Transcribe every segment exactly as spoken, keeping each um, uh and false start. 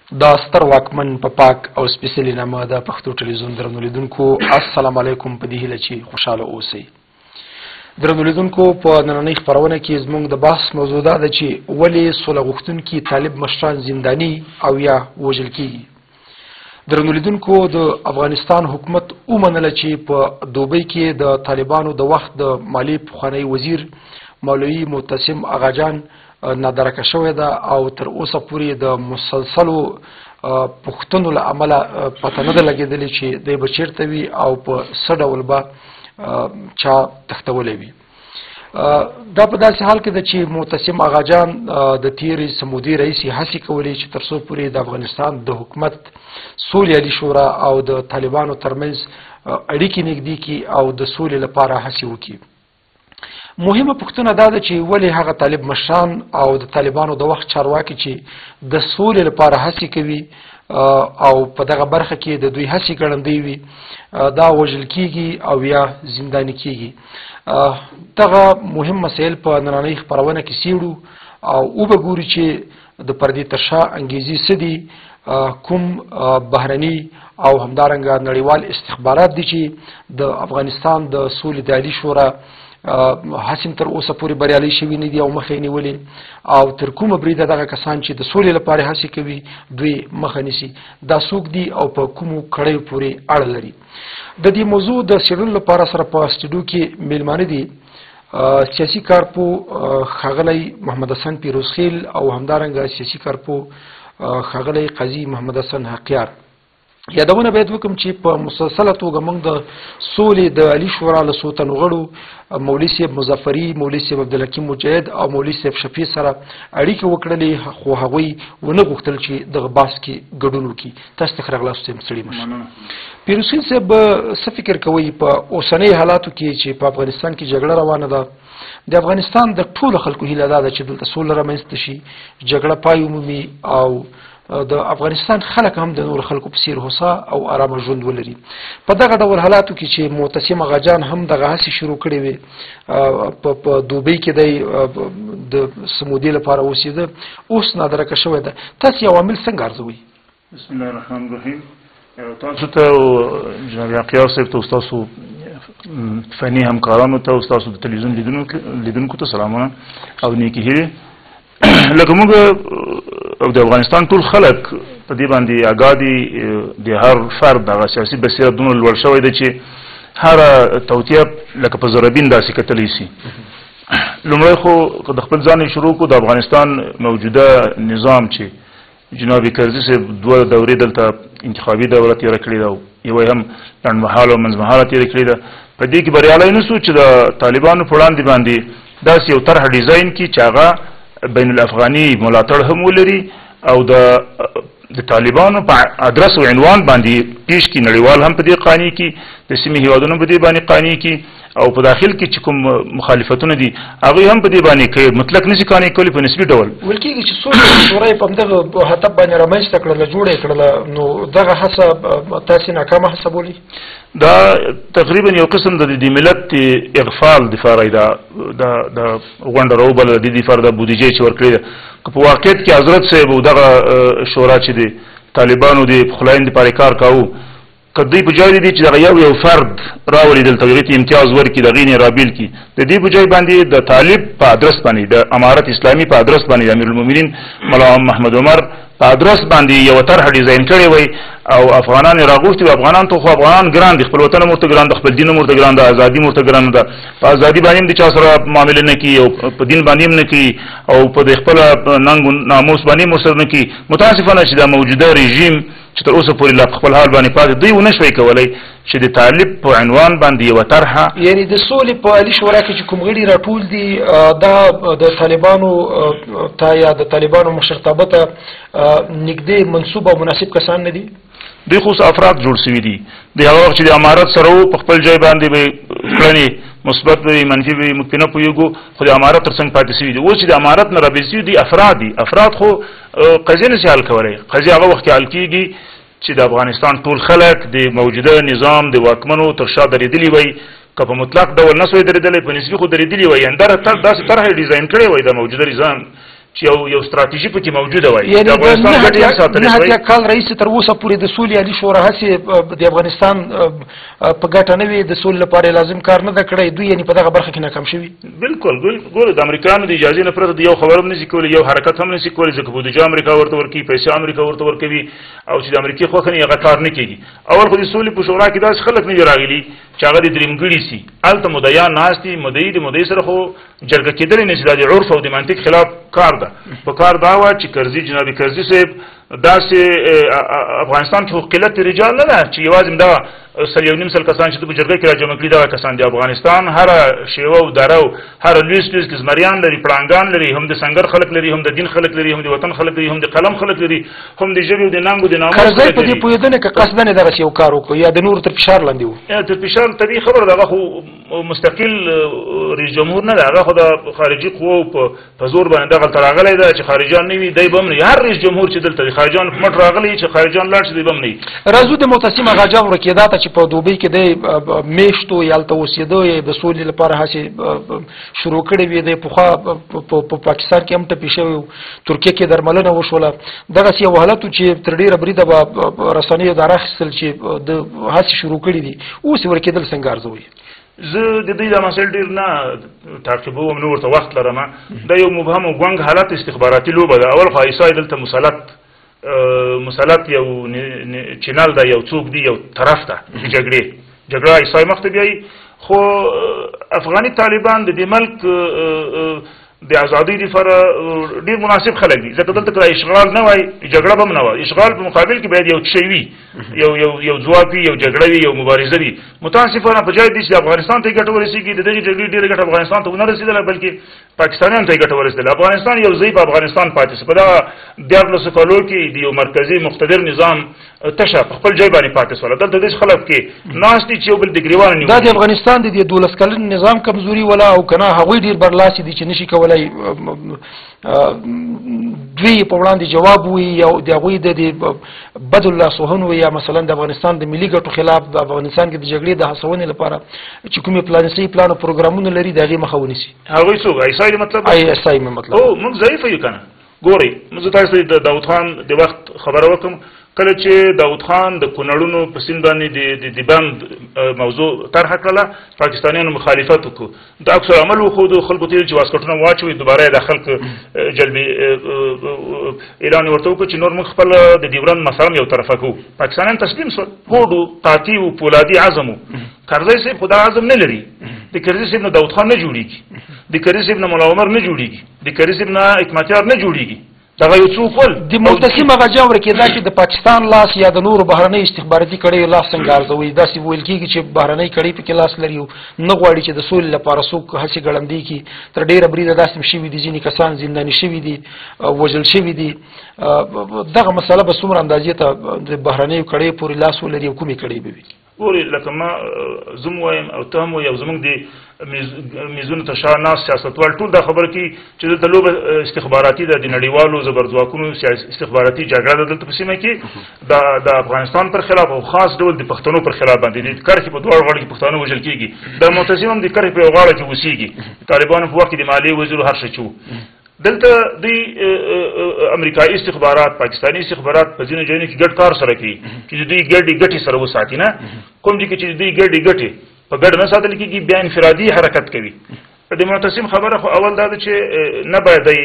دا ستر واکمن په پاک او سپیڅلي نامه د پښتو ټلویزیون درنو لیدونکو السلام علیکم. په دې هیله چې خوشحاله اوسئ. درنو لیدونکو په نننۍ خپرونه کې زموږ د بحث موضوع دا ده چې ولې سوله غوښتونکي طالب مشران زنداني او یا وژل کیږي. درنو لیدونکو د افغانستان حکومت ومنله چې په دوبۍ کې د طالبانو د وخت د مالی پخوانی وزیر مولوي معتصم اغاجان نادرکه شوې ده او تر اوسه پورې د مسلسلو پوښتنو له امله پته نه ده لګېدلې چې دی به چېرته وي او په څه ډول به چا تښتولی وي. دا په داسې حال کې ده چې معتصم اغاجان د تیرې سمودي رئیسي هڅې کولې چې تر څو پورې د افغانستان د حکومت سولې عالي شورا او د طالبانو ترمنځ اړیکې نږدې کړي او د سولې لپاره هڅې وکړي. مهمه پوښتنه دا ده چې ولې هغه طالب مشران او د طالبانو د وخت چارواکي چې د سولې لپاره هڅې کوي او په دغه برخه کې د دوی هڅې ګړندۍ وي دا وژل کیږي او یا زنداني کیږي. دغه مهم مسایل په نننۍ خپرونه کې څیړو او وبګورو چې د پردې تر شا انګیزې څه دي، کوم بهرني او همدارنګه نړیوال استخبارات دي چې د افغانستان د سولې د عالي شورا حسن تر اوسه پورې بریالي شوي نه دي او مخه یې نیولې او تر کومه بریده دغه کسان چې د سولې لپاره هڅې کوي دوی مخه نیسي. دا څوک دي او په کومو کړیو پورې اړه لري. د دې موضوع د څېړلو لپاره سره په سټوډیو کې میلمانه دي سیاسي کارپو ښاغلی محمد حسن پیروزخیل او همدارنګه سیاسي کارپو ښاغلی قاضي محمد حسن حقیار. یادونه باید وکړم چې په مسلسله توګه موږ د سولې د عالي شورا له څو تنو غړو مولوي صاحب مظفري، مولوي صاحب عبدالحکیم مجاهد او مولوي صاحب شفیع سره اړیکې وکړلې، خو هغوی ونه غوښتل چې دغه بحث کې ګډون وکړي. تاسو ته ښه راغلاست صاحب. ستړي مه شئ. پیروزخیل صاحب څه فکر کوئ په اوسنۍ حالاتو کې چې په افغانستان کې جګړه روانه ده؟ د افغانستان د ټولو خلکو هیله دا ده چې دلته سوله رامنځته شي، جګړه پای ومومي او د افغانستان خلک هم د نور خلکو په څیر هوسا او آرامه ژوند ولري. په دغه ډول حالاتو کې چې معتصم اغاجان هم دغه هڅې شروع کړې وې په دوبۍ کې دی د سمودي لپاره اوسېده، اوس نادرکه شوې ده، تاسو یو عامل څنګه ارزوئ؟ بسم الله الرحمن الرحیم. تاسو ته جناب حقیار صاحب ته ستاسو فني همکارانو ته او ستاسو د تلویزیون لیدونکو ته سلامونه او نیکې هیلې. لکه موږ او د افغانستان ټول خلک په دې باندې اګاه دي، د هر فرد دغه سیاسي بصیرت دومره لوړ شوی دی چې هره توطیه لکه په زرابین داسې کتلی شي. لومړی خو که د خپل ځان شروع کړو، د افغانستان موجوده نظام چې جناب کرزي صاحب دوه دورې دلته انتخابي دوره تېره کړې ده او یوه یې هم لنډمهاله او منځمهاله تېره کړې ده، په دې کې بریالی نه سو چې د طالبانو په وړاندې باندې داسې یو طرحه ډیزاین کړي چې هغه بین الافغاني ملاتړ هم ولري او د د طالبانو په ادرس او عنوان باندې پیش کی نړیوال هم په دې قانې کې د سیمې هیوادونو په دې باندې قانې کې او په داخل کې چې کوم مخالفتونه دي هغه هم په دې باندې کې مطلق نشي قانې کولی په نسبي ډول. ویل کېږي چې څو شورای په همدغه هدف باندې رامنځته کړله، جوړه یې کړله، نو دغه هڅه تاسې ناکامه هڅه بولئ؟ دا تقریبا یو قسم د دې ملت اغفال دفاره ده، د غونډه راوبله د دې دفاره د بودیجې چې ورکړې ده. که په واقعیت کې حضرت صاحب او دغه شورا چې د طالبانو د پخلاینې دپاره کار کاوه، که دوی په جای دي چې دغه یو یو فرد راولي دلته هغې ته امتیاز ورکړي، د هغې نه یې رابیل کړي، د دې په جای باندې د طالب په ادرس باندې د امارت اسلامي په ادرس باندې د امیرالمؤمنین ملا محمد عمر په ادرس باندې یوه طرحه ډیزاین کړې وی او افغانان یې راغوښتي وي. افغانان ته خو افغانان ګران دي، خپل وطن هم ورته ګران ده، خپل دین هم ورته ګران ده، ازادي هم ورته ګرانه ده. په ازادي باندې هم د چا سره معاملې نه کوي او په دین باندې هم نه کوي او په د خپله ننګ ناموس باندې هم ورسره نه کوي. متاسفانه چې دا موجوده رژیم چې تر اوسه پورې لا په خپل حال باندې پاتې دوی ونه شوی کولی چې د طالب په عنوان باندې یوه طرحه، یعنې د سولې په عالي شورا کې چې کوم غړي راټول دي دا د طالبانو ته یا د طالبانو مشرتابه ته نږدې منصوب او مناسب کسان نه دي؟ دوی خو افراد جوړ شوي دي. د هغه وخت چې د امارت سره وو په خپل ځای باندې به کړنې مثبت وي منفي وي موږ پرې نه پوهېږو، خو د امارت تر څنګ پاتې شوي دي. اوس چې د امارت نه رابېل شوي دي افراد دي، افراد خو قضیې نشي حل کولی. قضیې هغه وخت کې حل کېږي چې د افغانستان ټول خلک د موجوده نظام د واکمنو تر شا درېدلي وی، که په مطلق ډول نه سوی درېدلی په نسبي خو درېدلي وی، یعنې دا داسې طرحه یې ډیزاین کړی وی د موجوده نظام چې یو یو ستراتیژي پکې موجوده وای د افغانستان ګټې هم ساتل شوی. نه کال رئیس تر اوسه پورې د سولې عالي شورا هڅې د افغانستان په ګټه نه وي، د سولې لپاره لازم کار نه ده کړی، دوی یعنې په دغه برخه کې ناکام شوي. بالکل ګوره د امریکایانو د اجازې نه پرته د یو خبر هم نشي کولی، یو حرکت هم نشي کولی، ځکه بودیجه امریکا ورته ورکوي، پیسې امریکا ورته ورکوي، او چې د امریکې خوښه نه هغه کار نه کېږي. اول خو د سولې په شورا کې داسې خلک نه دي راغلي چې هغه د درېمګړي سي، هلته مدعیان ناست دي، مدعي د مدعي سره خو جرګه کېدلی نه شي، دا د عرف او د منطق خلاف کار ده. په کار دا وه چې کرزي جناب کرزي صاحب داسې افغانستان کې خو قلت رجال نه ده چې یوازې دا سل یو نیم سل کسان چې په جرګه کې راجمع کړي دغه کسان دي. افغانستان هره شیوه او دره او هره لویس لویس کې زمریان لري، پړانګان لري، هم د سنګر خلک لري، هم د دین خلک لري، هم د وطن خلک لري، هم د قلم خلک لري، هم د ژبې او د ننګ او د ناموس خلک لري. کرزی په دې پوهېدنه که قصدن یې دغسې یو کار وکړو یا د نورو تر فشار لاندې و؟ تر فشار طبیعي خبره ده، هغه خو مستقل رئیس جمهور نه ده، هغه خو د خارجي قواو په زور باندې دغلته راغلی ده چې خارجیان نه وي دی به هم نه وي. هر رئیس جمهور چې دلته د خارجیان په مټ راغلی چې خارجیان لاړ شي دی به هم نه وي. راځو د معتصم اغاجان ورکېدا ته چې په دوبۍ کې دی میشتو یا هلته اوسېده د سولې لپاره هڅې شروع کړې وې، دی پخوا په پاکستان کې هم ټپي شوی و، ترکیه کې درملنه وشوله، دغسې یو حالت و چې تر ډېره بریده به رسنیو داره اخیستل چې د هڅې شروع کړي دي، اوس یې ورکېدل څنګه ارزوئ؟ زه د دې دا مسایل ډېر نه تعقیبوم، نه ورته وخت لرم. دا یو مبهم او ګونګ حالت استخباراتي لوبه ده. اول خو عیسی دلته مسلط مسلط یو چینل ده، یو څوک دی، یو طرف ده د جګړې جګړه عیسی مخ ته بیایي. خو افغاني طالبان د دې ملک د ازادۍ لپاره ډېر مناسب خلک دي، ځکه دلته که اشغال نه وای جګړه به هم نه وای. اشغال په مقابل کې باید یو شی وي، یو یو یو ځواک وي، یو جګړه وي، یو مبارزه وي. متاسفانه په جای دي چې افغانستان ته یې ګټه ورسېږي، د دغې جګړې ډېره ګټه افغانستان ته ونه رسېدله، بلکې پاکستانیانو ته یې ګټه ورسېدله. افغانستان یو ضعیف افغانستان پاتې شو. په دغه دیارلسو کالو کې د یو مرکزي مقتدر نظام تشه په خپل ځای باندې پاتې شوله. دلته داسې خلک کې ناست دي چې یو بل د ګرېوانه نیولي. دا د افغانستان د دې دولس کلن نظام کمزوري ولا او که نه هغوی ډېر برلاسي دي چې نشي کولی دوی په وړاندې جواب وي یا د هغوی د بد اللاسوهن وي، یا مثلا د افغانستان د ملي ګټو خلاف د افغانستان کې د جګړې د هڅونې لپاره چې کومې پلانسي پلان او پروګرامونه لري د هغې مخه ونیسي. هغوی څوک عیسی مطلب عیسی مې مطلب او موږ ضعیفه یو که نه. ګورئ زه تاسو ته د داود خان د وخت خبره وکړم، کله چې داود خان د کونړونو په سیند باندې د بند موضوع طرحه کړله، پاکستانیانو مخالفت وکړو، د عکس العمل وښودو، خلکو ته یې چې واسکټونه واچوي، دوباره یې د خلک جلبي اعلان یې ورته وکړو چې نور موږ خپله د ډیورند مسله هم یو طرفه کوو. پاکستانیان تسلیم شول، هوډ و، قاطع و، پولادي عزم و. کرزی صاحب خو دا عزم نه لري. د کرزي صاحب نه داود خان نه جوړېږي، د کرزي صاحب نه ملا عمر نه جوړېږي، د کرزي صاحب نه حکمتیار نه جوړېږي. دغه یو څوک ول د معتصم اغاجان ورکېدا چې د پاکستان لاس یا د نورو بهرنۍ استخباراتي کړیو لاس څنګه ارزوي؟ داسې ویل کېږي چې بهرنۍ کړۍ پکې لاس لري او نه غواړي چې د سولې لپاره څوک هڅې ګړندۍ کړي. تر ډېره بریده داسې هم شوي دي، ځینې کسان زنداني شوي دي، وژل شوي دي. دغه مسله به څومره اندازې ته د بهرنیو کړیو پورې لاس ولري او کومې کړۍ به وي؟ ګورې لکه ما زه م وایم او ته هم وایي او زموږ د میزونو ته شا ناست سیاستوال ټول دا خبره کوي چې دلته لوبه استخباراتي ده، د نړیوالو زبرځواکونو استخباراتي جګړه ده دلته په سیمه کې د افغانستان پر خلاف او خاص ډول د پښتنو پر خلاف باندې د کرښې په دواړو غاړو کې پښتانه وژل کېږي. د معتصم هم د کرښې په یو غاړه کې اوسېږي. طالبانو په وخت کې د مالیې وزیر هر څه چې و دلته د امریکایي استخبارات، پاکستاني استخبارات په ځینو ځایونو کې ګډ کار سره کوي چې د دوی ګډې ګټې سره وساتي. نه کوم ځای کې چې د دوی ګډې ګټې په ګډ نه ساتل کېږي، بیا انفرادي حرکت کوي. د معتصم خبره خو اول دا ده چې نه باید دی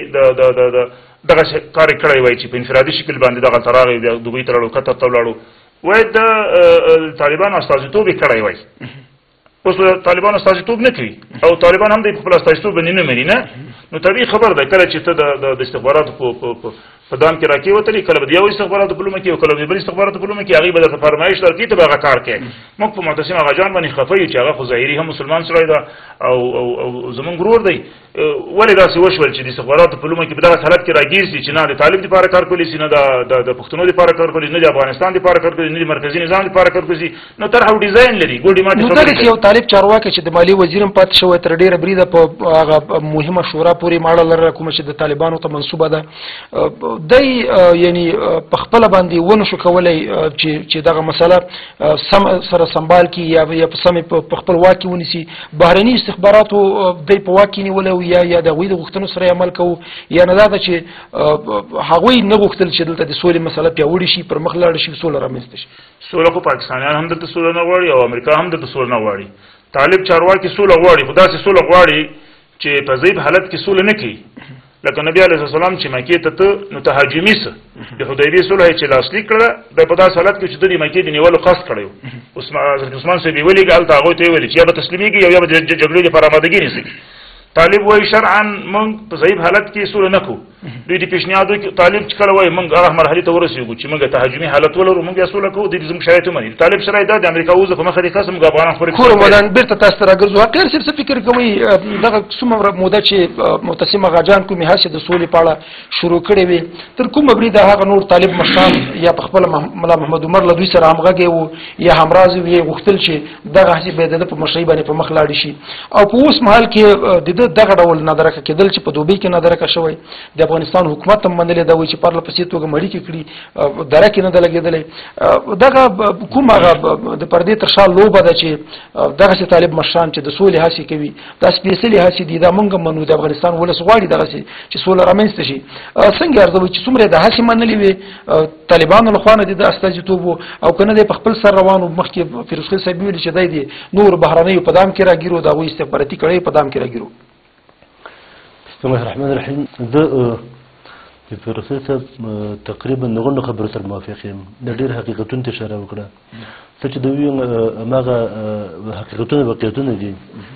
دغه کار یې کړی وای چې په انفرادي شکل باندې دغلته راغی، د دوبۍ ته لاړو، قطر ته ولاړو، وایي د طالبانو استازیتوب یې کړی وای. اوس طالبان استازیتوب نه کوي او طالبان هم د خپل استازیتوب باندې نه مني. نه نو طبیعي خبر ده کله چې ته د استخباراتو په دام کې راکې وتلې، کله به د یو استخباراتو په لومه کې او کله د بل استخباراتو په لومه کې هغوی به درته فرمایش درکړي ته به هغه کار کوې. موږ په معتصم اغاجان باندې خفه یو چې هغه خو ظاهري هم مسلمان سړی ده او زموږ ورور دی. ولې داسې وشول چې د استخباراتو په لومه کې په دغه حالت کې راګیر سي چې نه د طالب دپاره کار کولی سي، نه د پښتنو دپاره کار کولی، نه د افغانستان دپاره کار کولی، نه د مرکزي نظام دپاره کار کولی. نو طرح او ډیزاین لري. ګوډې ماتې خبرې یو طالب چارواکی چې د مالیې وزیر هم پاتې شوی تر ډېره بریده په هغه مهمه شورا پورې ماړه لرله کومه چې د طالبانو ته منسوبه ده، دی یعنی په خپل باندې ونه شو کولای چې چې دغه مسله سم سره سنبال کی یا په سم په خپل واکي ونیسي بهرني استخباراتو دی په واکي نیولو یا یا د غوی د غوښتنو سره عمل کوو یا نه دا چې هغوی نه غوښتل چې دلته د سولې مسله پیاوړې شي پر مخ لاړ شي سوله رامنځته شي سوله خو پاکستانیان هم دلته سوله نه غواړي او امریکا هم دلته سوله نه غواړي طالب چارواکي سوله غواړي خو داسې سوله غواړي چې په ضعیف حالت کې سوله نه کوي لکه نبی علیه السلام چې مکې ته ته نو تهاجمي څه د حدیبیې صلح چې لاسلیک کړه د په داسې حالت کې چې د مکې د نیولو قصد کړی و حضرت عثمان صاحب یې ولیږه هلته هغوی ته یې ویلي چې یا به تسلیمېږي او یا به د جګړې لپاره آمادګي نیسي طالب وایي شرعا موږ په ضعیف حالت کې سوله نه کوو دوی د پیشنهادو کې طالب چې کله وایي موږ هغه مرحلې ته ورسېږو چې موږ تهاجمي حالت ولرو موږ بیا سوله کوو دوی زموږ شرایط ومني طالب شرایط دا د امریکا وزه په مخه دې خاصه موږ افغانان خورې کور مدان بیرته تاسو ته راګرځو حقیر صاحب څه فکر کوئ دغه څومره موده چې متسمه غاجان کومې هڅې د سولې په اړه شروع کړې وې تر کومه بریده هغه نور طالب مشران یا په خپله ملا محمد عمر له دوی سره همغږی وو یا همراز وي غوښتل چې دغه هڅې باید د په مشرۍ باندې په مخ لاړې شي او په اوس مهال کې د ده دغه ډول نادرکه کېدل چې په دوبۍ کې نادرکه شوی د افغانستان حکومت هم منلې دا وایي چې پرله پسې توګه مړیکې کړي درکې نه ده لګېدلی دغه کوم هغه د پردې تر شا لوبه ده چې دغسې طالب مشران چې د سولې هڅې کوي دا سپېڅلې هڅې دي دا موږ هم منو د افغانستان ولس غواړي دغسې چې سوله رامنځته شي څنګه ارزوئ چې څومره د هڅې منلې وې طالبانو لخوا نه د ده استازیتوب و او که نه دی په خپل سر روان و مخکې فیروز خیل صاحب ویلي چې دی د نورو بهرنیو په دام کې راګیرو د هغوی استخباراتي کړیو په دام کې راګیرو بسم الله الرحمن الرحیم زه د فیروز خیل صاحب تقریبا د غونډو خبرو سره موافق یم د ډېر حقیقتونو ته اشاره وکړه څه چې د ویو هماغه حقیقتونه واقعیتونه دي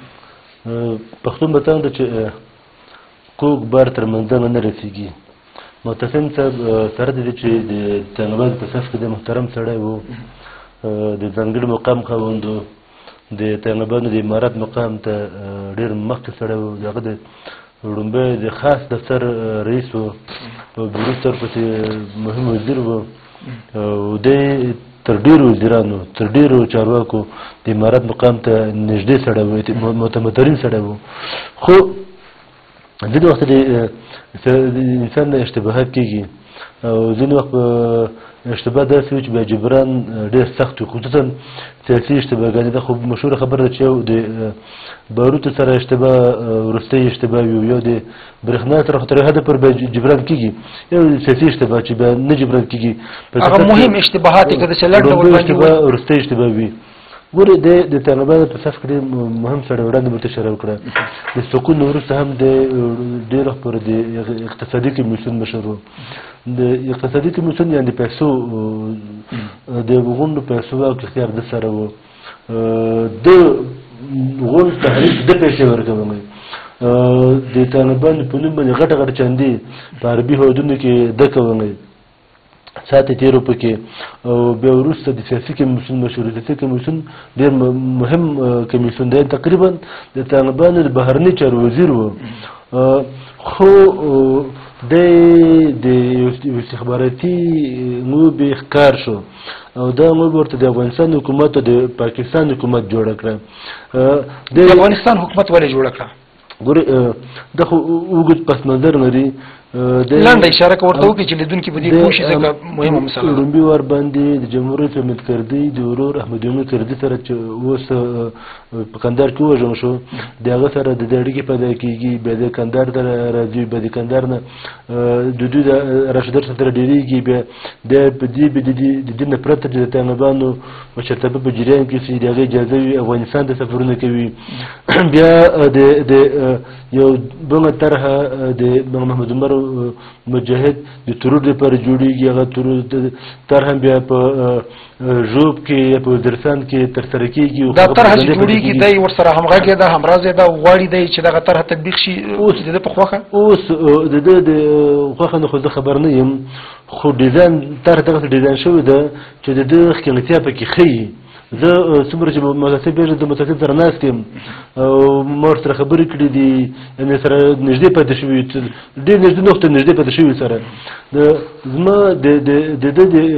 پښتون به څنګه چې کوږ بار تر منځنه نه رسېږي معتصم صاحب سره د دې چې د طالبانو په صف کې د محترم سړی و د ځانګړي مقام خاوند و د طالبانو د امارات مقام ته ډېر مخکې سړی و د هغه د لومبی د خاص دفتر رئیس و او وروسته ورپسې مهم وزیر و او دی تر ډېرو وزیرانو تر ډېرو چارواکو د امارات مقام ته نږدې سړی و معتمدترین سړی و خو ځینې وخت د انسان نه اشتباهات کېږي او ځینې وخت په اشتباه داسې وي چې بیا جبران ډېر سخت وي خصوصا سیاسي اشتباهګانې دا خو مشهوره خبره ده چې یو د باروتو سره اشتباه وروستی اشتباه وي یو د برېښنا سره خو تر حده پورې بیا جبران کېږي یو سیاسي اشتباه چې بیا نه جبران کېږي هغه مهم اشتباهات یې که د سلټ ډول باندې اشتباه وروستی اشتباه وي ګورې د د طالبانو په صف کې ډېر مهم سړی وړاندې ورته اشاره وکړه د سکون وروسته هم د ډېر وخت پورې د اقتصادي کمیسیون مشر و د اقتصادي کمیسیون یعنې د پیسو د غونډو پیسو واک اختیار د سره و د غونډ تحریک د پیسې ورکوي د طالبانو په نوم باندې غټه غټه چاندې په عربي هیوادونو کې ده کوي ساعت تیرو پکې او بیا وروسته د سیاسي کمیسیون مشهور سیاسي کمیسیون ډېر مهم کمیسیون دی تقریبا د طالبانو د بهرني چارو وزیر و خو دی د استخباراتي لوبې ښکار شو او دا لوبه ورته د افغانستان حکومت او د پاکستان حکومت جوړه کړه د افغانستان حکومت ولې جوړه کړه ګورې دا خو اوږد پس منظر لري لنډه اشاره که ورته وکړي چې لیدونکي په دې پوه شي ځکه مهمه مسله ده لومبي وار باندې د جمهوریت حمید کردي د ورور احمد یومي کردي سره چې اوس په کندهار کې ووژل شو د هغه سره د دې اړیکې پیدا کېږي بیا د کندهار ته راځي بیا د کندهار نه د دوی د راشدر سره ډېرېږي بیا د په دې د دې نه پرته چې د طالبانو مشرتابه په جریان کې چې د هغې اجازه وي افغانستان ته سفرونه کوي بیا د یو بله طرحه د محمد عمر مجاهد د ترور لپاره جوړېږي هغه ترور طرحه بیا په ژوب کې یا په وزیرستان کې ترسره کېږي دا طرحه چې جوړېږي دی ورسره همغږی ده همراز ده غواړي دی چې دغه طرحه تطبیق شي اوس د ده په خوښه اوس د ده د خوښه نه خو زه خبر نه یم خو ډیزاین طرحه دغسې ډیزاین شوې ده چې د ده ښکېلتیا پکې ښیي زه څومره چې متاسب پېژنم د متاسب سره ناست یم او ما ورسره خبرې کړي دي یعنې سره نږدې پاتې شوي ډېر نږدې نوښت ته نږدې پاتې شوي سره د زما د ده د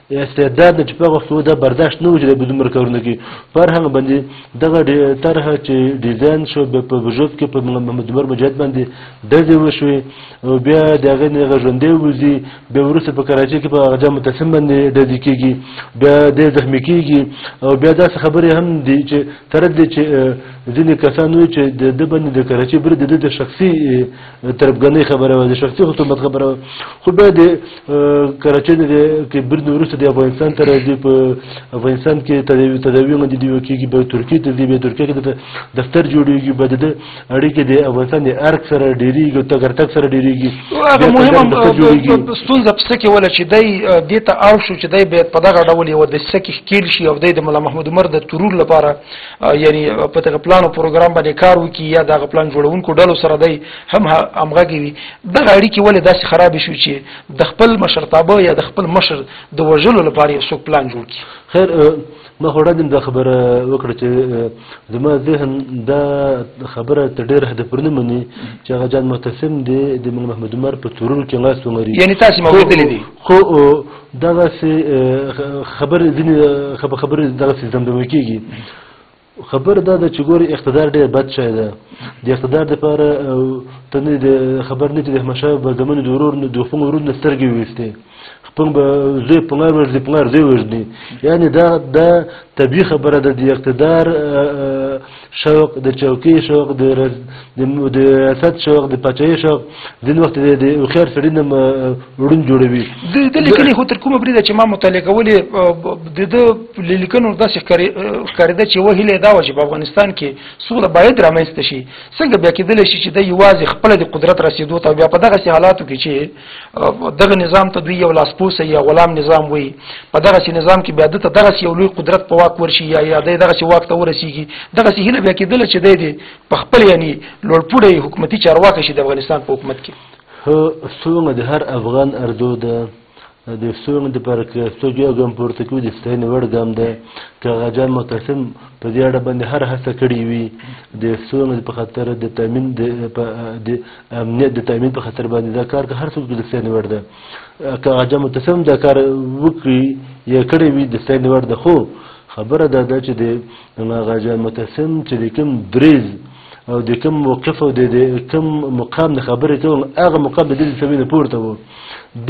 استعداد چې په هغه وخت دا برداشت نه و چې به دومره کارونه کوي په هر هغه باندې دغه طرحه چې ډیزاین شو په وژود کې په محمد عمر مجاهد باندې ډزې وشوې او بیا د هغې نه هغه ژوندی وځي بیا وروسته په کراچۍ کې په هغه جام متسم باندې ډزې کېږي بیا دی زخمي کېږي او بیا داسې خبرې هم دي چې طرف دی چې ځینې کسان وایي چې د ده باندې د کراچۍ برید د ده د شخصي طرفګنۍ خبره وه د شخصي خصومت خبره وه خو بیا د کراچۍ کې برید وروسته د افغانستان ته راځي په افغانستان کې تداویونه د دوی کېږي بیا ترکیې ته ځي بیا ترکیې کې د دفتر جوړېږي بیا د ده اړیکې د افغانستان د ارګ سره ډېرېږي تګ راتګ سره ډېرېږي هغه مهمه ستونزه په څه کې وله چې دی دې ته اړ شو چې دی باید په دغه ډول یوه دسیسه کې ښکېل شي او دی د ملا محمود عمر د ترور لپاره یعنې په دغه پلان او پروګرام باندې کار وکړي یا دغه پلان جوړونکو ډلو سره دی هم همغږې وي دغه اړیکې ولې داسې خرابې شوې چې د خپل مشرتابه یا د خپل مشر د وژلو لپاره یو څوک پلان جوړ کړي خیر ما خو وړاندې دا خبره وکړه چې زما ذهن دا خبره ته ډېر هدفونه نه مني چې هغه جان معتصم دی د محمد عمر په ترور کې لاس ونغري یعنې تاسې ما اورېدلې دي خو دغسې خبرې ځینې خبرې دغسې زمزمه کېږي خبر دا ده چې ګورې اقتدار ډېر بد شی ده د اقتدار دپاره ته نه د خبر نه چې د احمدشاه بازمن د ورور د خپل ورور نه سترګې وویستې خپل به زوی پنګار وژني پنګار زوی وژني یعنې دا دا طبیعي خبره ده د اقتدار شوق د چوکۍ شوق د ریاست شوق د پاچاهۍ شوق ځینې وخت د هوښیار سړي نه ړوند جوړوي د لیکنې خو تر کومه بریده چې ما مطالعه کولې د ده لیکنو داسې ښکارېده چې یوه هیله یې دا وه چې په افغانستان کې سوله باید رامنځته شي څنګه بیا کېدلی شي چې دی یوازې خپله د قدرت رسېدو ته بیا په دغسې حالاتو کې چې دغه نظام ته دوی یو لاسپوسه یا غلام نظام وایي په دغسې نظام کې بیا ده ته دغسې یو لوی قدرت په واک ورشي یا یا دی دغسې واک ته ورسېږي دغسې هیله بیا کېدله چې دی د په خپل یعنې لوړپوړی حکومتي چارواکی شي د افغانستان په حکومت کې څومره د هر افغان ارزو ده د څومره دپاره که څوک یو ګام پورته کوي د ستاینې وړ ګام ده که هغه جان معتصم په دې اړه باندې هر هڅه کړې وي د څومره په خاطر د تامین د امنیت د تامین په خاطر باندې دا کار که هر څوک د ستاینې وړ ده که هغه جان معتصم دا کار وکړي یا کړی وي د ستاینې وړ ده خو خبره دا ده چې د هغه جان معتصم چې د کوم دریز او د کوم موقف او د کوم مقام نه خبرې کوم هغه مقام د دې سوي نه پورته و د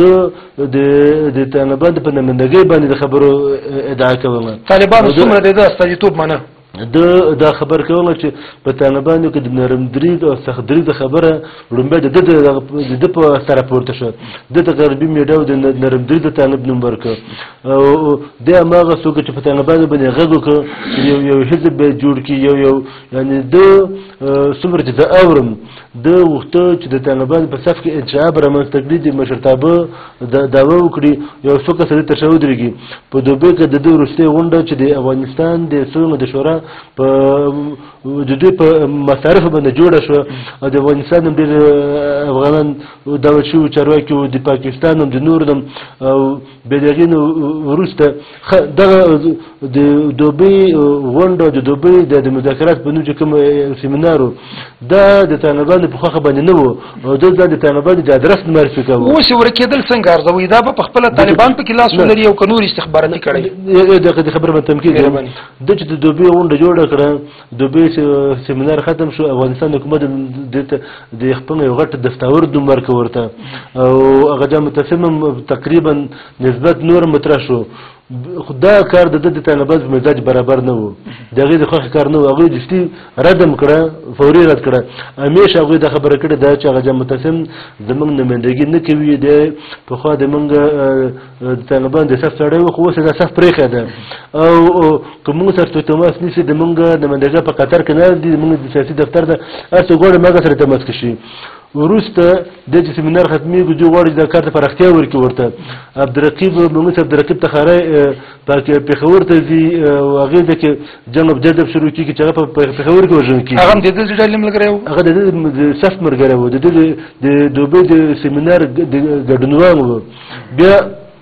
د طالبانو په نمایندګۍ باندې د خبرو ادعا کوله طالبانو څومره د استازیتوب منه د دا خبر کوله چې په طالبانو کې د نرم دریځ او سخت دریځ خبره لومبه د د په سره پورته شو د غربي میډیا د نرم دریځ طالب نوم ورکړ او د هغه څوک چې په طالبانو باندې غږ وکړ یو یو حزب جوړ کړي یو یو یعنی د څومره چې د اورم د وخته چې د طالبانو په صف کې انشعاب رامنځته کړي د مشرتابه دعوه وکړي یو څوک سره تر ودرېږي په دوبۍ کې د دوی وروستۍ غونډه چې د افغانستان د څومره د شورا په د دوی په مصارفو باندې جوړه شوه او د افغانستان هم ډېر افغانان دعوت شوي چارواکي وو د پاکستان هم د نورو هم او بیا د هغې نه وروسته دغه د دوبۍ غونډه د دوبۍ د مذاکرات په نوم چې کوم سیمینار و دا د طالبانو په خوښه باندې نه و او دا د طالبانو د ادرس معرفي کوه اوس یې ورکېدل څنګه ارزوي دا به په خپله طالبان پکې لاس ولري او که نور استخباراتي کړی د خبره باندې تمکین ده چې د دوبۍ غونډه جوړه کړه دوبۍ سیمینار ختم شو افغانستان حکومت د خپل یو غټ دستاور دوم ورکړ ورته او هغه جان معتصم تقریبا نسبت نور مطرح شو دا کار د د طالبانو په مزاج برابر نه و د هغې د خوښې کار نه و هغوی دستي ردم کړه فوري رد کړه همیشه هغوی دا خبره کړې ده چې هغه جان معتصم زموږ نمایندګي نه کوي دی پخوا د موږ د طالبانو د صف سړی و خو اوس دا صف پرېښی ده او که موږ سره تماس نیسي د موږ نمایندګۍ په قطر کې نه دي زموږ د سیاسي دفتر ده هر څوک غواړي ما سره تماس کړي وروسته د چې سیمینار ختمېږي دوی غواړي دا کار ته پراختیا ورکړي ورته عبدالرقیب مونږ عبدالرقیب تخاری پېښور ته ځي او هغې ده کې جنګ او جدب شروع کېږي چې هغه په پېښور کې وژل کېږي هغه هم د ده د ډلې ملګری و هغه د ده د صف ملګری و د ده د دوبۍ د سیمینار ګډونوال و بیا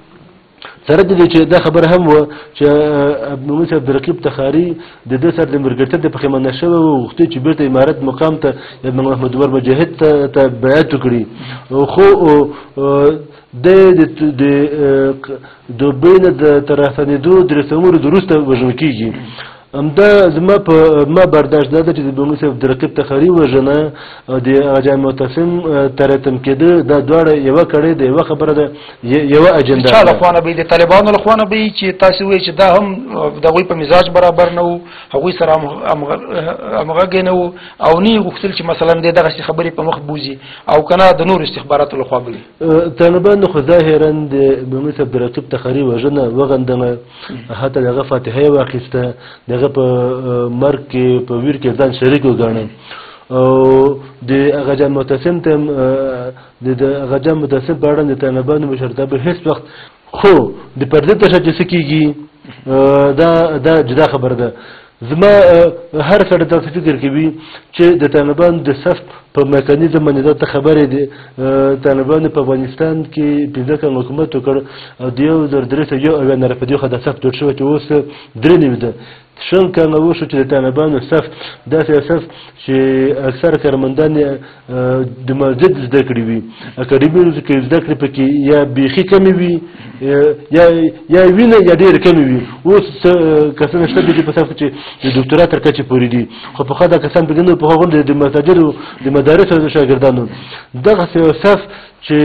سره د دې چې دا خبره هم وه چې محمد عبدالرقیب تخاری د ده سره د ملګرتیا د پښیمانه شوی و غوښتي چې بیرته امارت مقام ته محمد عمر مجاهد ته بیعت وکړي خو د دوبۍ نه د تر راستنېدو د رسمونو وروسته وژل کېږي. همدا زما په ما برداشت دا ده چې د بنګو صاحب د رقیب تخاري وژنه او د اجان معتصم ترتم کېده دا دواړه یوه کړۍ ده، یوه خبره ده، یوه اجنډا چا له خوا نه به د طالبانو له خوا نه به چې تاسې وایي چې دا هم د هغوی په مزاج برابر نه وو، هغوی سره همغږی نه وو او نه یې غوښتل چې مثلا د دغسې خبرې په مخ بوځي او که نه د نورو استخباراتو له خوا بلي. طالبانو خو ظاهرا د بنګو صاحب د رقیب تخاري وژنه وغندله، حتی د هغه فاتحه یې واخیسته، د هغه په مرګ کې په ویر کې ځان شریک وګاڼه او د هغه جان معتصم ته د هغه جان معتصم په اړه د طالبانو مشرتابه هیڅ وخت خو د پردې ته چې څه کېږي دا دا جدا خبره ده. زما هر سړی داسې فکر کوي چې د طالبانو د صف په میکانیزم باندې دا خبرې دي. طالبانو په افغانستان کې پنځه کاله حکومت وکړ او د یو زر درې سوه یو اویا نه راپدې خو دا صف جوړ شوی چې اوس درې نوي ده. شل کاله وشو چې د طالبانو صف داسې صف چې اکثره کارمندان د مسجد زده کړي وي، اکاډمي کې زده کړې پکې یا بیخي کمې وي یا یا وینه یا ډېرې کمې وي. اوس کسان شته چې په صف چې د ډاکټرا تر کچې پورې دي، خو پخوا دا کسان پکې نه، پخوا غونډې د مساجدو د مدارسو د شاګردانو دغسې یو صف چې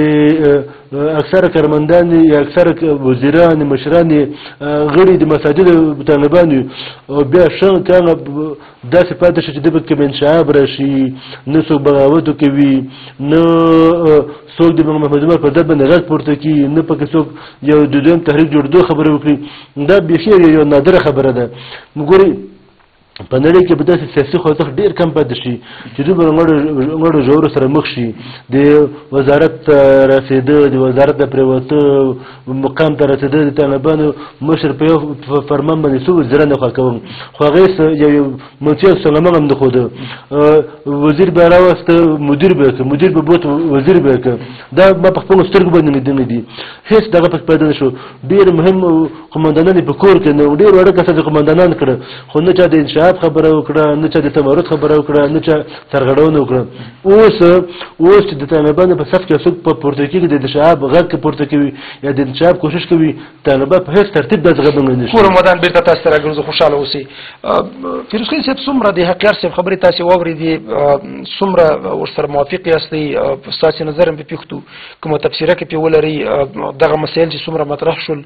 اکثره کارمندان یا اکثره وزیران مشران غړي د مساجدو طالبانو او بیا شل کاله داسې پاتې شو چې د پکې انشعاب راشي، نه څوک بغاوت کوي، نه څوک د محمد عمر پر ضد باندې غږ پورته کوي، نه پکې څوک یو د دویم تحریک جوړېدو خبرې وکړي. دا بیخي یو نادره خبره ده. ګورئ په نړۍ کې به داسې سیاسي خوځښت ډېر کم پاتې شي چې دوی به غړو ژورو سره مخ شي. د وزارت ته رسېده، د وزارت ته پرېوته، مقام ته رسېده، د طالبانو مشر په یو فرمان باندې څو وزیران خوا کوم خو هغې یو منفي عکسالعمل هم نه ښوده. وزیر به راوسته مدیر به یې کړه، مدیر به بوت وزیر به یې کړه. دا ما په خپلو سترګو باندې لیدلي دي. هېڅ دغه پکې پیدا نه شو. ډېر مهم قمندانان یې په کور کې نه، ډېر وړه کسان یې قمندانان کړه، خو نه چا د انشاء خبره وکړه، نه چا د تمرد خبره وکړه، نه چا سرغړونه وکړه. اوس اوس چې د طالبانو په صف کې څوک په پورته کېږي د انشعاب غږ کې پورته کوي یا د انشعاب کوشش کوي، طالبان په هېڅ ترتیب داسې غږ نه شي. ټول مدان بیرته تاسو ته راګرځو، خوشحاله اوسئ. فیروز خیل صاحب څومره د حقیار صاحب خبرې تاسې واورېدې، څومره ورسره موافق یاستئ؟ ستاسې نظر هم پې پېښتو، کومه تبصره کې پې ولرئ؟ دغه مسایل چې څومره مطرح شول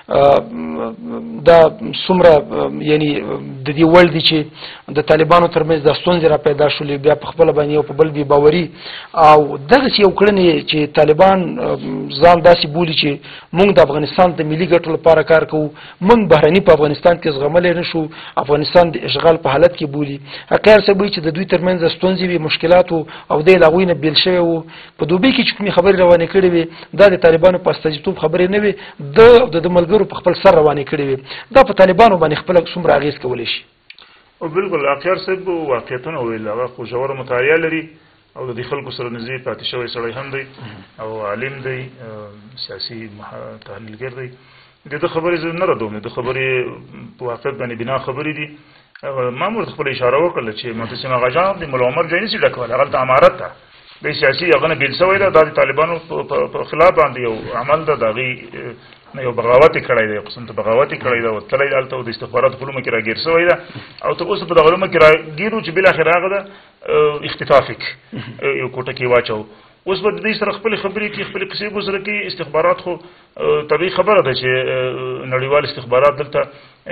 دا څومره یعنی د دې وړ دي چې د طالبانو ترمنځ د ستونزې را پیدا شولې، بیا په خپله باندې یو په بل بې باوري او دغسې یو کړنې چې طالبان ځان داسې بولي چې موږ د افغانستان د ملي ګټو لپاره کار کوو، موږ بهرني په افغانستان کې زغملی نه شو، افغانستان د اشغال په حالت کې بولي. حقیار صاحب وایي چې د دوی ترمنځ د ستونزې وي، مشکلات وو او دی له هغوی نه بېل شوی وو. په دوبۍ کې چې کومې خبرې روانې کړې وې دا د طالبانو په استازیتوب خبرې نه وې، د د ملګرو په خپل سر روانې کړې وې. دا په طالبانو باندې خپله څومره اغېز کولی شي؟ او بالکل حقیار صاحب واقعیتونه ویل، هغه خو ژوره مطالعه لري او د دې خلکو سره نږدې پاتې شوی سړی هم دی او عالم دی، سیاسي تحلیلګر دی. د ده خبرې زه نه ردوم، د خبرې په واقعیت باندې بنا خبرې دي. ما هم ورته خپله اشاره وکړله چې معتصم اغاجان د ملا عمر ځای نشي ډکولی، هغلته امارت ده، د سیاسي هغه نه بېل شوی ده، دا د طالبانو په خلاف باندې یو عمل ده، د هغې نه یو بغاوت یې کړی دی، یو قسم ته بغاوت یې کړی ده او تللی هلته او د استخباراتو په علومو کې راګیر شوی ده او تر اوسه په دغه علومو کې راګیر و چې بالاخره هغه ده اختطافک یو کوټه کې واچو. اوس به د دوی سره خپلې خبرې کوي، خپلې قصې به سره کوي. استخبارات خو طبیعي خبره ده چې نړیوال استخبارات دلته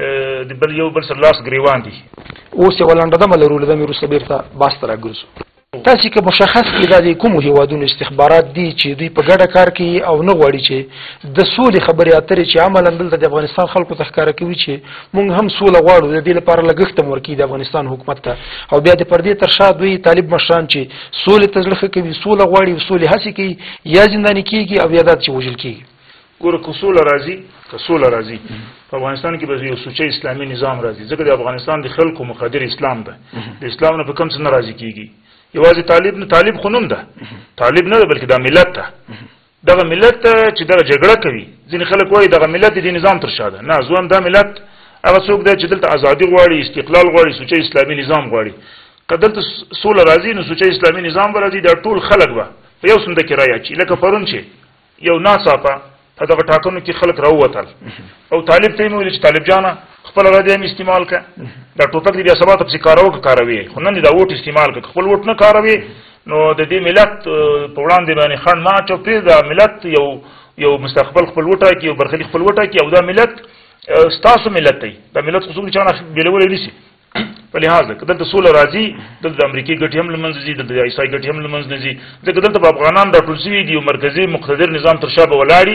د بل یو بل سره لاس ګرېوان دي. اوس یوه لنډه دمه لرو، له دمې وروسته بېرته باس ته راګرځو. تاسې که مشخص کړي دا د کومو هیوادونو استخبارات دي چې دوی په ګډه کار کوي او نه غواړي چې د سولې خبرې اترې چې عملا دلته د افغانستان خلکو ته ښکاره کوي چې موږ هم سوله غواړو، د دې لپاره لګښت هم ورکوي د افغانستان حکومت ته، او بیا د پردې تر شا دوی طالب مشران چې سولې ته زړه ښه کوي، سوله غواړي، سولې هڅې کوي، یا زنداني کېږي او یا دا چې وژل کېږي. ګوره که سوله راځي که سوله راځي په افغانستان کې به یو سوچه اسلامي نظام راځي، ځکه د افغانستان د خلکو مقدر اسلام ده، د اسلام نه په کوم څه نه راضي کېږي. یوازې طالب نه، طالب خو نوم ده، طالب نه ده بلکې دا ملت ده. دغه ملت ته چې دغه جګړه کوي، ځینې خلک وایي دغه ملت د دې نظام تر شا ده. نه، زه وایم دا ملت هغه څوک دی چې دلته ازادي غواړي، استقلال غواړي، سوچه اسلامي نظام غواړي. که دلته سوله راځي نو سوچه اسلامي نظام به راځي، دا ټول خلک به په یو سنده کې رایه اچي. لکه پرون چې یو ناڅاپه په دغه ټاکنو کې خلک راووتل او طالب ته یې ویل چې طالب جانه خپل راډیو هم استعمال کړه دا ټوپک دی بیا سبا ته پسې کاروه که کاروي خو نن دا ووټ استعمال کړه خپل ووټ نه کاروي نو د دې ملت په وړاندې باندې خنډ مه اچو پرېږده ملت یو یو مستقبل خپل وټاکي یو برخلیک خپل وټاکي او دا ملت ستاسو ملت دی دا ملت خو څوک د چا نه بېلولی نشي په لحاظ ده که دلته سوله راځي دلته د امریکې ګټې هم له منځه ځي دلته د عیسائی ګټې هم له منځه نه ځي ځکه دلته به افغانان راټول شوي دي یو مرکزي مقتدر نظام تر شا به ولاړي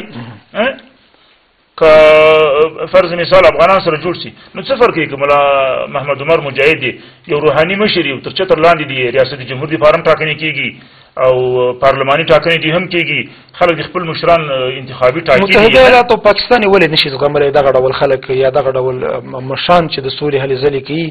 که فرض مثال افغانان سره جوړ شي نو څه فرق کوي که ملا محمد عمر مجاهد دی یو روحاني مشر یو تر چتر لاندې دی ریاست جمهور د فارم ټاکنې کېږي او پارلماني ټاکنې دي هم کېږي خلک د خپل مشران انتخابي ټاکي متحده ایالات او پاکستان یې ولې نشي زغملی دغه ډول خلک یا دغه ډول مشران چې د سولې هلې ځلې کوي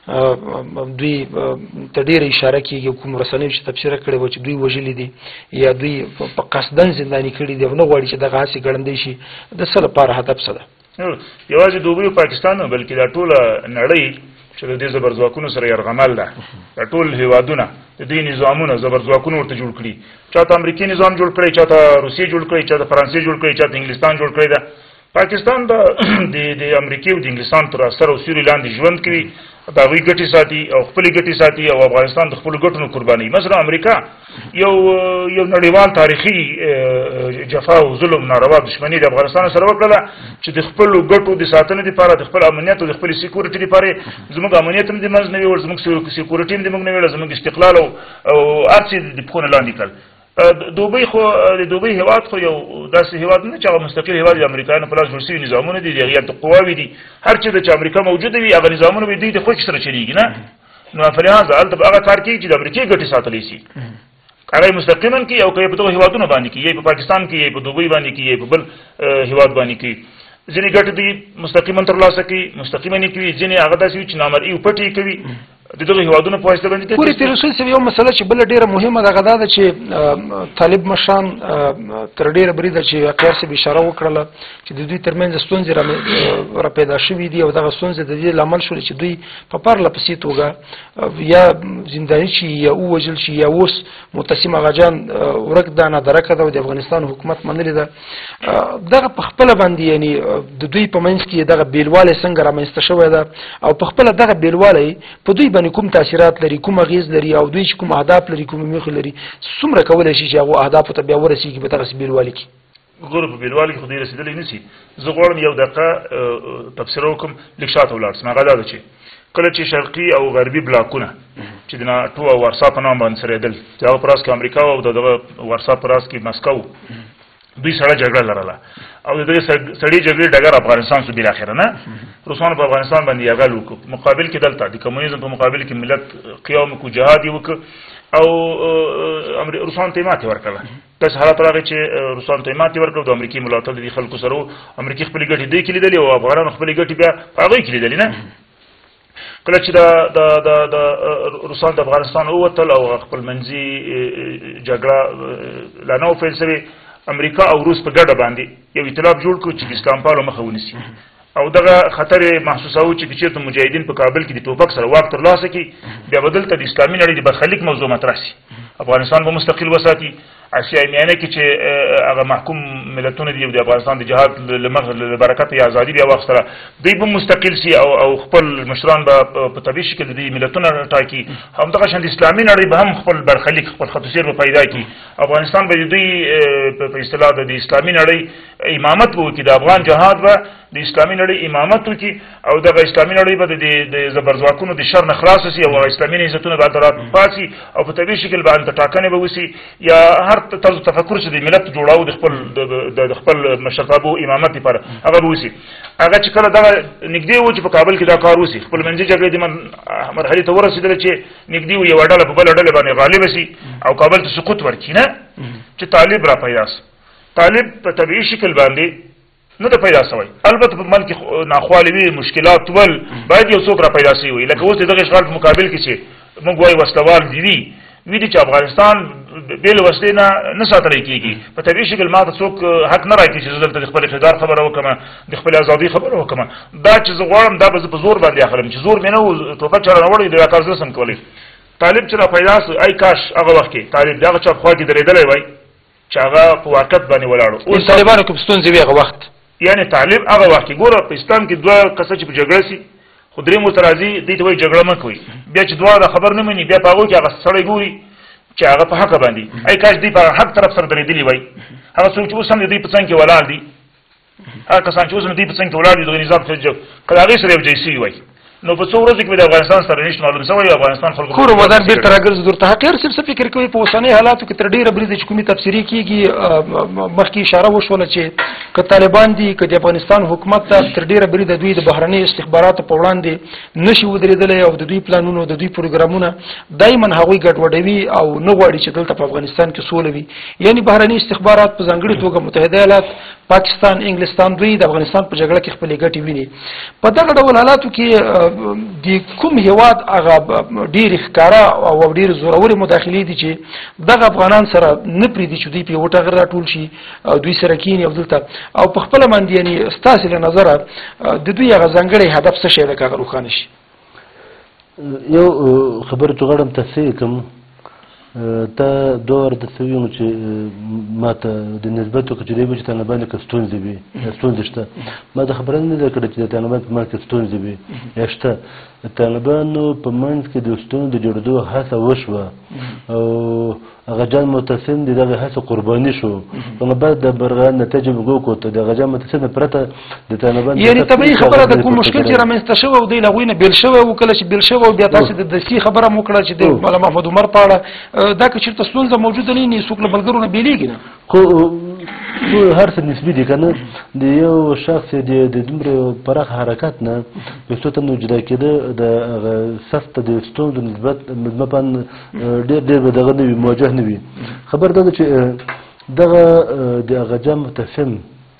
دوی ته ډېره اشاره کېږي کوم رسنیو چې تبصره کړې وه چې دوی وژلي دي یا دوی په قصدن زنداني کړي دي او نه غواړي چې دغه هسې ګړندی شي د څه لپاره هدف څه ده یوازې دوبۍ او پاکستان نه بلکې دا ټوله نړۍ چې د دې زبرځواکونو سره یرغمل ده دا ټول هیوادونه د دې نظامونه زبرځواکونه ورته جوړ کړي چاته امریکایي نظام جوړ کړی چاته روسیې جوړ کړی چاته فرانسې جوړ کړی چاته انګلستان جوړ کړی ده پاکستان د د امریکې او د انګلستان تر اثر او سیوري لاندې ژوند کوي د هغوی ګټې ساتي او خپلې ګټې ساتي او افغانستان د خپلو ګټو نه قربانوي مثلا امریکا یو یو نړیوال تاریخي جفا او ظلم ناروا دښمني د افغانستان سره وکړله چې د خپلو ګټو د ساتنې دپاره د خپل امنیت او د خپلې سیکورټي دپاره زموږ امنیت هم د منځ نه ویوړ زموږ سیکورټي هم د موږ نه ویوړه زموږ استقلال او هر څه د پښو نه لاندې کړل دوبۍ خو د دوبۍ هېواد خو یو داسې هېواد نه چې هغه مستقل هېواد د امریکایانو په لاس جوړ شوي نظامونه دي د هغې هلته قواوې دي هر څه د چې امریکا موجوده وي هغه نظامونه به دوی د خوښې سره چلېږي نه نو په لحاظه هلته به هغه کار کوي چې د امریکې ګټې ساتلی شي هغه یې مستقیما کوي او که یې په دغو هېوادونو باندې کوي یا په پاکستان کې یا په دوبۍ باندې کوي یا په بل هېواد باندې کوي ځینې ګټې دوی مستقیما ترلاسه کوي مستقیما یې کوي ځینې هغه داسې وي چې نامرئي او پټې یې کوي د دغه هیوادونو په واسطه باندې پورې تیر رسول صاحب یو مسله چې بله ډېره مهمه دغه دا ده چې طالب مشران تر ډېره بریده چې واقعار صاحب اشاره وکړله چې د دوی ترمنځ ستونزې را پیدا شوي دي او دغه ستونزې د دې لامل شولې چې دوی په پرله پسې توګه یا زنداني شي یا ووژل شي یا اوس متسم اغاجان ورک ده نادرکه ده او د افغانستان حکومت منلې ده دغه په خپله باندې یعنې د دوی په منځ کې دغه بېلوالی څنګه رامنځته شوی ده او په خپله دغه بېلوالی په دوی باندې کوم تاثیرات لري کوم اغیز لري او دوی چې کوم اهداف لري کوم موخې لري څومره کولی شي چې هغو اهدافو ته بیا ورسېږي په دغسې بېلوالي کې ګوره په بېلوالي کې خو دوی رسېدلی نه شي زه غواړم یو دقیقه تبصره وکړم لږ شاته ولاړ سم هغه دا ده چې کله چې شرقي او غربي بلاکونه چې د ناټو او وارسا په نام باندې سرېدل د هغه په راس کې امریکا او د دغه وارسا په راس کې مسکو دوی سړه جګړه لرله او د دې سړې جګړې ډګر افغانستان شو بالاخره نه روسانو په افغانستان باندې یرغل وکړو مقابل کې دلته د کمونیزم په مقابل کې ملت قیام وکړو جهاد یې وکړ او روسانو ته یې ماتې ورکړله داسې حالت راغی چې روسانو ته یې ماتې ورکړه د امریکې ملاتړ د دې خلکو سره و امریکې خپلې ګټې دوی کې لیدلې او افغانانو خپلې ګټې بیا په هغوی کې لیدلې نه کله چې د روسان د افغانستان ووتل او خپل منځي جګړه لا نه و پیل شوې امریکا او روس په ګډه باندې یو ائتلاف جوړ کړو چې د اسلام پالو مخه ونیسي او دغه خطر یې محسوساوه چې چېرته مجاهدین په کابل کې د ټوپک سره واک ترلاسه کړي بیا به دلته د اسلامي نړۍ د برخلیک موضوع مطرح شي افغانستان به مستقل وساتي اسیا میانه کې چې هغه محکوم ملتونه دي د افغانستان د جهاد له برکته یا ازادي بیا واخیستله دوی به مستقل سي او او خپل مشران به په طبیعي شکل د دې ملتونه ټاکي همدغه شان د اسلامي نړۍ به هم خپل برخلیک خپل خط سیر به پیدا کړي افغانستان به د دوی په اصطلاح د اسلامي نړۍ امامت به وکړي د افغان جهاد به د اسلامي نړۍ امامت وکړي او دغه اسلامي نړۍ به د زبرځواکونو د شر نه خلاصه سي او اسلامي نهضتونه به هلته راپاڅي او په طبیعي شکل به هلته ټاکنې به وسي یا هر طرز تفکر چې د ملت جوړاو د خپل د خپل مشرتابه امامت لپاره هغه به وسي هغه چې کله دغه نږدې و چې په کابل کې دا کار وسي خپل منځي جګړې د مرحلې ته ورسېدله چې نږدې و یوه ډله په بله ډلې باندې غالبه سي او کابل ته سقوط ورکړي نه چې طالب را پیدا سي طالب په طبیعي شکل باندې نه ده پیدا شوی البته په ملک ناخوالې وي مشکلات ول باید یو څوک را پیدا شوي وي لکه اوس د دغه اشغال په مقابل کې چې موږ وایو وسلوال دي وي وي دي چې افغانستان بې له وسلې نه نه ساتلی کېږي په طبیعي شکل ما ته څوک حق نه راکړي چې زه دلته د خپل اقتدار خبره وکړم د خپلې ازادۍ خبره وکړم دا چې زه غواړم دا به زه په زور باندې اخلم چې زور مې نه و ټوپک چا رانه وړی دا کار زه سم کولی طالب چې را پیدا سو ای کاش هغه وخت کې طالب د هغه چا په خوا کې درېدلی وای چې هغه په واقعیت باندې ولاړو. اوس طالبانو کې ستونزې وي هغه وخت، یعنی طالب هغه وخت کې ګوره په اسلام کې دوه کسه چې په جګړه سي خو درې مترازي دې ته وایي جګړه مه کوئ. بیا چې دواړه خبر نه مني بیا په هغو کې هغه سړی ګوري چې هغه په حقه باندې ای کاش دوی په حق طرف سره درېدلي وای. هغه څوک چې اوس هم د دوی په څنګ کې ولاړ دي، هغه کسان چې اوس هم د دوی په څنګ کې ولاړ دي دغه نظام که د هغې سره یو ځای سوي وای نو په څو ورځو کې به د افغانستان سره نشته معلوم شوی. افغانستان خلکو کور ودان بیرته راګرځي. درته حقیر صاحب څه فکر کوي په اوسنۍ حالاتو کې تر ډېره بریده چې کومې تفسیري کېږي؟ مخکې اشاره وشوله چې که طالبان دي که د افغانستان حکومت ته تر ډېره بریده دوی د بهرنۍ استخباراتو په وړاندې نشي ودرېدلی او د دوی پلانونو د دوی پروګرامونه دایما هغوی ګډوډوي او نه غواړي چې دلته په افغانستان کې سوله وي. یعنې بهرني استخبارات په ځانګړې توګه متحده ایالات، پاکستان، انګلستان دوی د افغانستان په جګړه کې خپلې ګټې ویني. په دغه ډول حالاتو کې د کوم هیواد هغه ډېرې ښکاره او ډېرې زورورې مداخلې دي چې دغه افغانان سره نه پرېږدي چې دوی په یوه ټغر راټول شي او دوی سره کښېني او دلته او په خپله باندې یعنې ستاسې له نظره د دوی هغه ځانګړی هدف څه شی ده که هغه روښانه شي؟ یو خبره چې غواړم تصحیح کړم، تا دور د څه ویلو چې ما ته د نسبت وکړه چې دی به چې طالبانو کې ستونزې وي یا ستونزې شته. ما دا خبره نه ده کړې چې د طالبانو په منځ کې ستونزې وي یا شته. د طالبانو په منځ کې د ستونزو د جوړېدو هڅه وشوه او هغه جان معتصم د دغه هڅه قرباني شو. نو بعد د برغان نتیجه موږ وکړو د هغه جان معتصم پرته د طالبانو یعنې طبیعي خبره ده کوم مشکل چې رامنځته شوی او دوی له هغوی نه بېل شوی و. کله چې بېل شوی و بیا تاسې د دسي خبره مو وکړه چې د مولا محمد عمر په اړه دا که چېرته ستونزه موجوده نه وي څوک له ملګرو نه بېلېږي نه. خو هر څه نسبي دي که نه. د یو شخص د دومره پراخ حرکت نه یو څو تنو جدا کېده د هغه سخت ته د ستونزو نسبت مدمپان ډېر ډېر به دغه نه وي مواجه نه وي. خبر دا ده چې دغه د هغه جان معتصم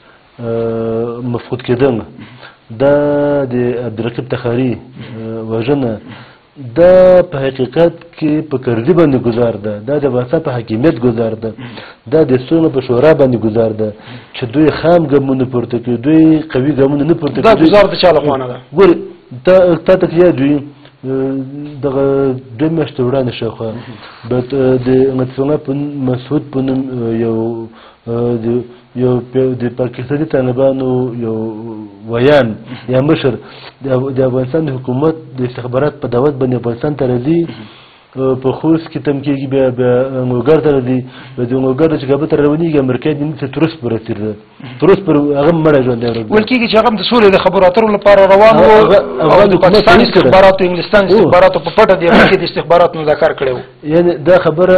مفقود کېدل دا د عبدالرقیب تخاري وژنه دا په حقیقت کې په کردي باندې ګزار ده، دا د افغانستان په حاکمیت ګزار ده، دا د ستونو په شورا باندې ګزار ده چې دوی خام ګامونه پورته کوي، دوی قوي ګامونه نه پورته کوي. دا ګزار د چا لخوا نه ده؟ ګورې تا ته یاد وي دغه دوه میاشتې وړاندې شاوخوا د لطفالله مسعود په نوم یو یو د پاکستاني طالبانو یو ویان یا مشر د افغانستان د حکومت د استخبارات په دعوت باندې افغانستان ته راځي، په خوست کې تم کېږي، بیا بیا انګوګر ته راځي، بیا د انګوګر چې کابل ته راونیږي امریکا د نیمڅه تروس پر رسېږي. تروس پر هغه مړی ژوندی ویل کېږي چې هغه هم د سولې د خبرو اترو لپاره روان و او د پاکستان استخباراتو انګلستان استخباراتو په پټه د هغې د استخباراتو مذاکر کړی و. یعنې دا خبره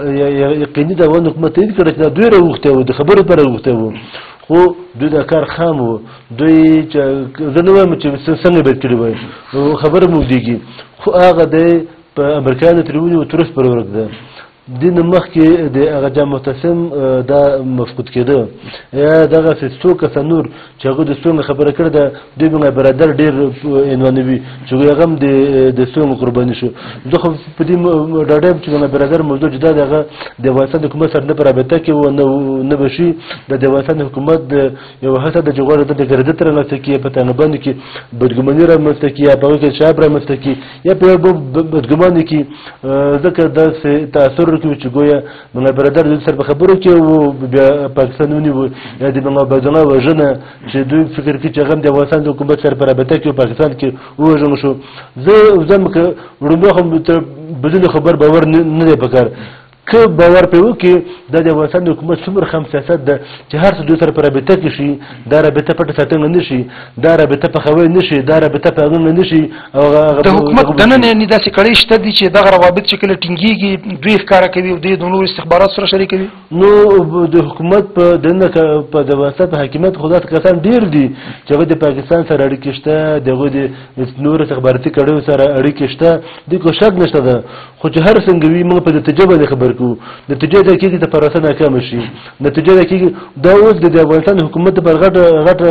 یقیني ده افغان حکومت تایید کړه چې دا دوی راوغوښتی وو، د خبرو لپاره راوغوښتی وو، خو دوی دا کار خام و. دوی چې زه نه وایم چې څنګه باید کړي وای خبره مو اوږدېږي، خو هغه دی په امریکایانو ترې ونیو تروس پر ورږده. دې نه مخکې د هغه جان معتصم دا مفقود کېده یا دغسې څو کسه نور چې هغوی د ستونګه خبره کړې ده دوی به برادر ډېر عنوانوي چې هغه هم د ستونګو قرباني شو. زه خو په دې ډاډه یم چې برادر موضوع جدا د هغه د افغانستان د حکومت سره نه په رابطه کې و نه به شي. د افغانستان د حکومت د یو هڅه ده چې غواړي د ګردت رامنځته کړي په طالبانو کې بدګماني رامنځته کړي یا په هغوی کې شعب رامنځته کړي یا په یو بدګماني کې ځکه داسې تاثر چې ګویا بنګا برادر دوی سره په خبرو کې و بیا پاکستان ونیو یا د بنګا بدنه وژنه چې دوی فکر کوي چې هغه د افغانستان د حکومت سره په رابطه کې پاکستان کې ووژنه شو. زه ځم که وړاندې خو بدون خبر باور نه دی پکار که باور پرې وکړي دا د افغانستان د حکومت څومره خام سیاست ده چې هر څه دوی سره په رابطه کې شي، دا رابطه پټه ساتنه نه شي، دا رابطه پخوی نه شي، دا رابطه پاغونه نه شي. د حکومت دننه یعنې داسې کړۍ شته دي چې دغه روابط چې کله ټینګېږي دوی ښکاره کوي او دوی د نورو استخباراتو سره شریکوي. نو د حکومت په دننه په د افغانستان په حاکمیت خو داسې کسان ډېر دي چې هغوی د پاکستان سره اړیکې شته، د هغوی د نورو استخباراتي کړیو سره اړیکې شته، دې کو شک نشته ده. خو چې هر څنګه وي موږ په نتیجه باندې خبر کوو، نتیجه دا کېږي د پروسه ناکامه شي، نتیجه دا کېږي دا اوس د افغانستان حکومت لپاره غټه غټه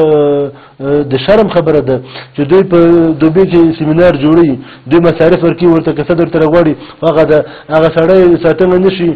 د شرم خبره ده چې دوی په دوبۍ کې سیمینار جوړوي، دوی مصارف ورکوي ورته که صدر ته راغواړي هغه د هغه سړی ساتنه نه شي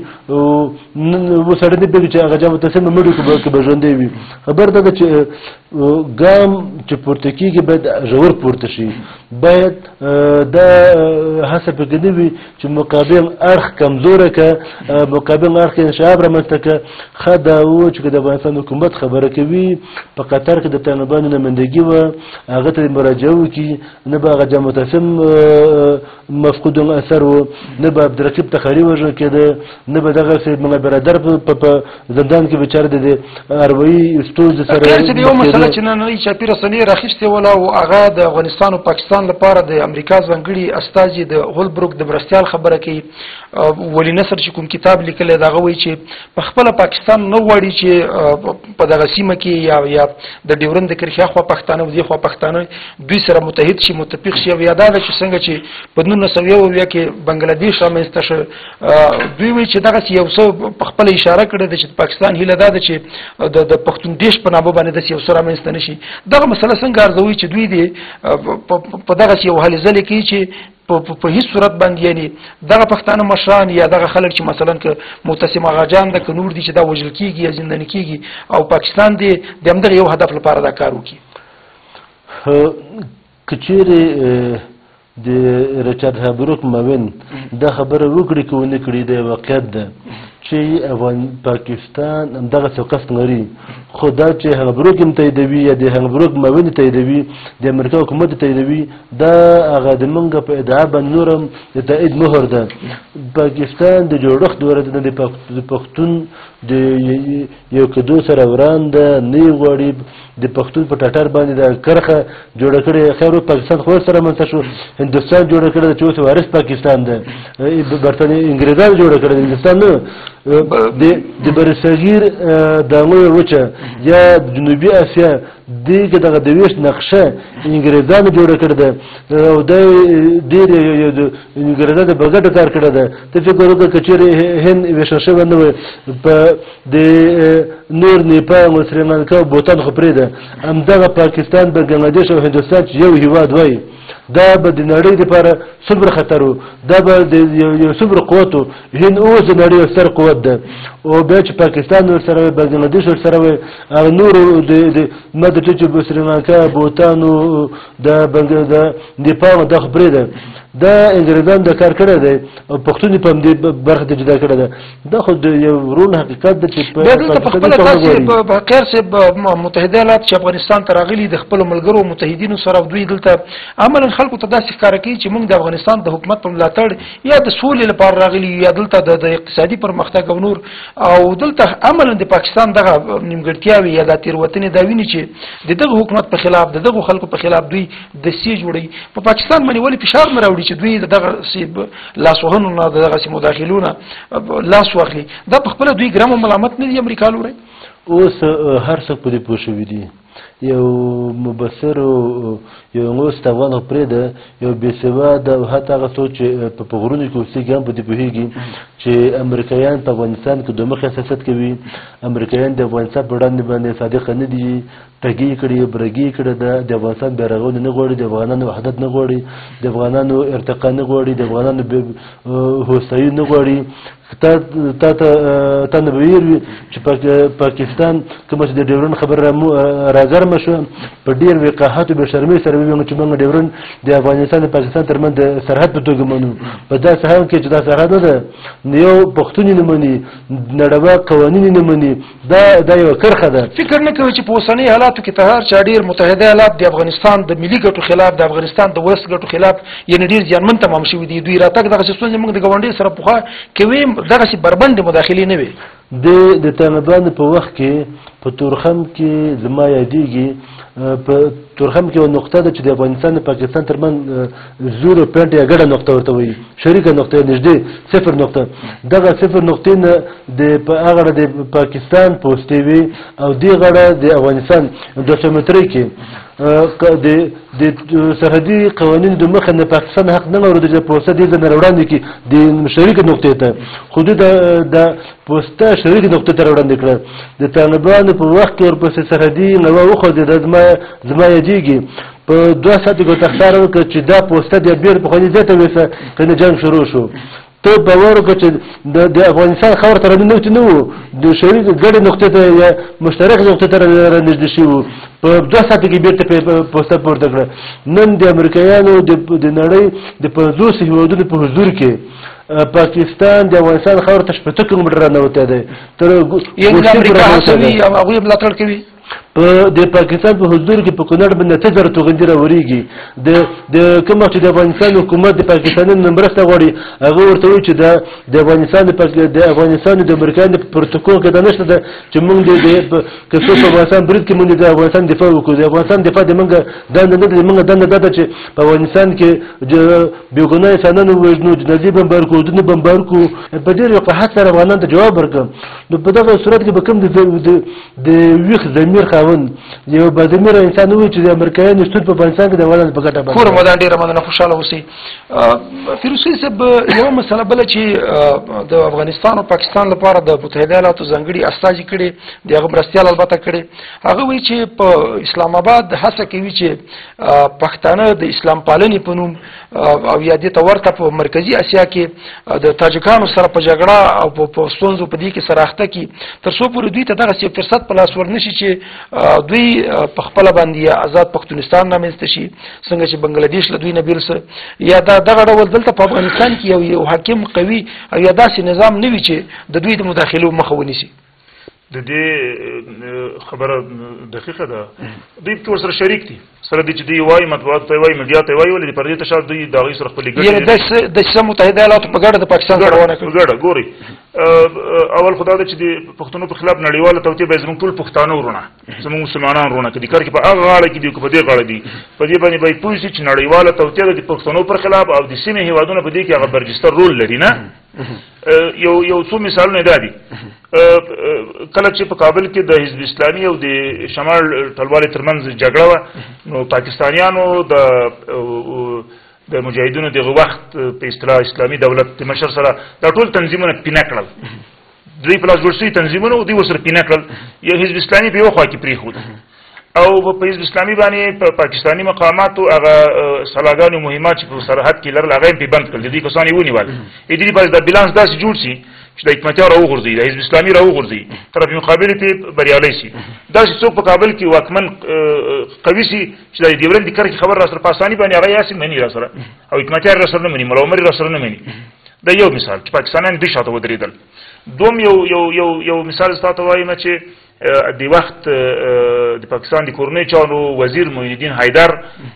و سړی نه پوهېږي چې هغه جان معتصم مړي که به ژوندی وي. خبر دا ده چې ګام چې پورته کېږي باید ژور پورته شي. باید دا هڅه پکې نه وي چې مقابل اړخ کمزوره که مقابل اړخ انشعاب رامنځته که. ښه دا و چې د افغانستان حکومت خبره کوي په قطر کې د طالبانو نمایندګي وه هغه ته مراجعه وکړي نه به هغه جان معتصم مفقود الاثر و نه به عبدالرقیب تخاري وژل کېده نه به دغسې ملا برادر په زندان کې بېچاره د اروایي ستونزې سره چې یو مسله چې نننۍ چاپي رسنۍ راخیستې وله او هغه د افغانستان او پاکستان لپاره د امریکا ځانګړي استازي د هولبروک د مرستیال خبره کوي. ولی نصر چې کوم کتاب لیکلی د هغه وایي چې په خپله پاکستان نه غواړي چې په دغه سیمه کې یا یا د ډیورند د کرښې خوا پښتانه او دې خوا پښتانه دوی سره متحد شي متفق شي. او یا دا ده چې څنګه چې په نولس سوه یو اویا کې بنګلادیش رامنځته شو دوی وایي چې دغسې یو څه په خپله اشاره کړې ده چې د پاکستان هیله دا ده چې د پښتون دیش په نامه باندې داسې یو څه رامنځته نه شي. دغه مسله څنګه ارزوي چې دوی دې په دغسې یو هلې ځلې کوي چې په هیڅ صورت باندې یعنې دغه پښتانه مشران یا دغه خلک چې مثلا که معتصم اغاجان ده که نور دي چې دا وژل کېږي یا زنداني کېږي او پاکستان دې د همدغه یو هدف لپاره دا کار وکړي. که چیرې د ریچارډ هابروک معاون دا خبره وکړي که ونه کړي د واقعیت ده چې پاکستان همدغسې قصد لري خو دا چې هابروک یې تاییدوي یا د هابروک معاون یې تاییدوي د امریکا حکومت یې تاییدوي دا هغه د موږ په ادعا باندې نور هم د تایید مهر ده. پاکستان د جوړښت دوره ده د پښتون د یو کېدو سره وران ده نه یې غواړي د پښتون په ټټر باندې د کرښه جوړه کړې. خیر پاکستان خو ورسره رامنځته شو هندوستان جوړه کړې ده چې اوس وارث پاکستان ده برطانیې انګریزانو جوړه کړې ده هندوستان نه د برصغیر دانګلو وچه یا جنوبي اسیا دې کې دغه د ویشت نقشه انګریزانو جوړه کړې ده او د ډېر انګریزانو په ګټه کار کړی ده. ته فکر وکړه که چېرې هند ویشل شوی نه وی په د نور نیپال او سریلانکا او بوتان خو پرېږده همدغه پاکستان بنګلادیش او هندوستان چې یو هېواد وایي دا به د نړۍ دپاره صبر خطر و دا به د یو صبر قوت و. هند اوس د نړۍ یو ستر قوت ده او بیا چې پاکستان ورسره وی بنګلادیش ورسره وی هغه نورو د ما د چې سریلانکا بوتانو د نیپال دا خو پرېږده دا انګریزان د کار کړی دی او پښتون یې په همدې برخه ته جدا کړی ده. دا خو د یو ورون حقیقت ده چې بیا دلته په خپله تاسې خیر صاحب متحده ایالات چې افغانستان ته راغلي د خپلو ملګرو متحدینو سره دوی دلته عملا خلکو ته داسې ښکاره کوي چې موږ د افغانستان د حکومت په ملاتړ یا د سولې لپاره راغلي یا دلته د اقتصادي پرمختګ او نور او دلته عملا د پاکستان دغه نیمګړتیاوې یا دا تېروتنې دا ویني چې د دغه حکومت په خلاف د دغو خلکو په خلاف دوی دسیسې جوړوي. په پاکستان باندې ولې فشار نه راوړي چې دوی دغه لاسوهنو نه دغسې مداخلو نه لاس واخلي؟ دا په خپله دوی ګرم ملامت نه دي امریکا لوري؟ اوس هر څوک په دې پوه شوي دي. یو مبصر یو انګوست افغان خو پرېږده یو بېسواده او حتی هغه څوک چې په غرونو کې اوسېږي هم په دې پوهېږي چې امریکایان په افغانستان کې دومخې سیاست کوي. امریکایان د افغانستان په وړاندې باندې صادقه نه دي ټګي کړي برګي کړې ده. د افغانستان بیارغونه نه غواړي د افغانانو وحدت نه غواړي د افغانانو ارتقا نه غواړي د افغانانو هوسایي نه غواړي. تا ته نه به ویل وي چې پاکستان کومه چې د ډیورن خبره راګرمه شوه په ډېر وقاحت او بېشرمۍ سره وویل چې موږ ډیورن د افغانستان او پاکستان ترمنځ د سرحد په توګه منو. په داسې حال کې چې دا سرحد نه ده یو پښتون یې نه مني نړیوال قوانین یې نه مني دا دا یوه کرښه ده. فکر نه کوي چې په اوسنۍ حالاتو کې ته هر چا ډېر متحده ایالات د افغانستان د ملي ګټو خلاف د افغانستان د ولس ګټو خلاف یعنې ډېر زیانمن تمام شوي دي. دوی راتګ دغسې ستونزې موږ د ګاونډي سره پخوا کوي دغسې بربنډې مداخلې نه وي. د طالبانو په وخت کې په تورخم کې زما یادېږي په تورخم کې یوه نقطه ده چې د افغانستان او پاکستان ترمنځ زور پینټ یا ګډه نقطه ورته وایي شریکه نقطه نږدې صفر نقطه. دغه صفر نقطې نه د هغه د پاکستان پوستې وي او دې غاړه د افغانستان دوه سوه مترۍ کې د سرحدي قوانینو د مخه نه پاکستان حق نه لري چې پوسته دې ځای نه وړاندې کړي د شریکه نقطې ته خو دوی د پوسته شریکه نقطې ته وړاندې کړه. د طالبانو په وخت کې ورپسې سرحدي نوه وخوځېده زما زما یادېږي په دوه ساعته کې تختار وکړه چې دا پوسته د بېر پخواني ځای ته ویسه که نه جنګ شروع شو. ته باور وکړه چې د افغانستان خاور ته راننوتي نه وو د شریک ګډې نقطې ته یا مشترک نقطې ته رانږدې شوي وو په دوه ساعته کې بېرته پوسته پورته کړه. نن د امریکایانو د نړۍ د پنځوس هېوادونو په حضور کې پاکستان د افغانستان خاور ته شپېته کیلومتره رانوتی دی. یعنې د امریکا هڅوي او هغوی یې ملاتړ کوي. په د پاکستان په حضور کې په کونړ باندې اته زره توغندي راورېږي. د د کوم وخت چې د افغانستان حکومت د پاکستانیانو مرسته غواړي هغه ورته وایي چې دا د افغانستان د افغانستان د امریکایانو په پروتوکول کې دا نشته ده چې موږ د که څوک په افغانستان برید کې موږ د افغانستان دفاع وکړو. د افغانستان دفاع د موږ دنده نه ده. د موږ دنده دا ده چې په افغانستان کې بېګناه انسانان ووژنو، جنازې بمبار کړو، ودونه بمبار کړو، په ډېر وقاحت سره افغانانو ته جواب ورکړم. نو په دغه صورت کې به کوم د ویښ ضمیر خاوند یو بدمیر انسان وي چې د امریکایانو شتون په افغانستان کې د ولادت په ګټه باندې کور مدان ډېره مننه، خوشحاله اوسئ. فیروز صاحب یوه مسله بله چې د افغانستان او پاکستان لپاره د متحده ایالاتو ځانګړي استازي کړي د هغه مرستیال البته کړي، هغه وایي چې په اسلام آباد هڅه کوي چې پښتانه د اسلام پالنې په نوم او یا دې ته ورته په مرکزي اسیا کې د تاجکانو سره په جګړه او په ستونزو په دې کې سره اخته کړي تر څو پورې دوی ته دغسې یو فرصت په لاس ورنشي چې دوی په خپله باندې یا آزاد پښتونستان رامنځته شي څنګه چې بنګلادیش له دوی نه بیل څه یا دا دغه ډول دلته په افغانستان کې یو یو حاکم قوي او یا داسې نظام نه وي چې د دوی د مداخلو مخه ونیسي. د دې خبره دقیقه ده. دوی پکې ورسره شریک دي، سره دي چې دوی وایي مطبوعاتو ته وایي میډیا ته وایي ولې د پردې تشار دوی د هغوی سره خپلې ګټې یعنې د څه متحده ایالاتو په ګډه د پاکستان سره ونه کړي. ګډه ګورئ، اول خو دا ده چې د پښتنو په خلاف نړیواله توطیه به زموږ ټول پښتانه ورونه زموږ مسلمانان ورونه که د کار کې په هغه غاړه کې دي که په دې غاړه دي په دې باندې باید پوه شي چې نړیواله توطیه د پښتنو پر خلاف او د سیمې هېوادونه په دې کې هغه برجسته رول لري. نه یو یو څو مثالونه دا دي. کله چې په کابل کې د حزب اسلامي او د شمال ټلوالې ترمنځ جګړه وه نو پاکستانیانو د د مجاهدینو دغه وخت په اصطلاح اسلامي دولت د مشر سره دا ټول تنظیمونه پینه کړل. دوی په لاس جوړ شوي تنظیمونه دوی ورسره پینه کړل. یو حزب اسلامي په یوه خوا کې پرېښود او په حزب اسلامي باندې په پاکستاني مقاماتو هغه سلاګانې مهمات چې په سرحد کې لرل هغه یې پرې بند کړل. د دې کسان یې ونیول. د دې باید دا بیلانس داسې جوړ شي چې د حکمتیار راوغورځوي، د حزب اسلامي راوغورځوي، طرف مقابل ته بریالی شي. داسې څوک په کابل کې واکمن قوي شي چې د ډیورنډ د کرښې خبر را سره په اساني باندې هغه یاسې مني را سره او حکمتیار را سره نه مني، ملا عمر را سره نه مني. دا یو مثال چې پاکستانیان دوی شاته ودرېدل. دوم یو یو یو یو مثال ستا ته وایم چې د وخت د پاکستان د کورنۍ چارو وزیر معین الدین حیدر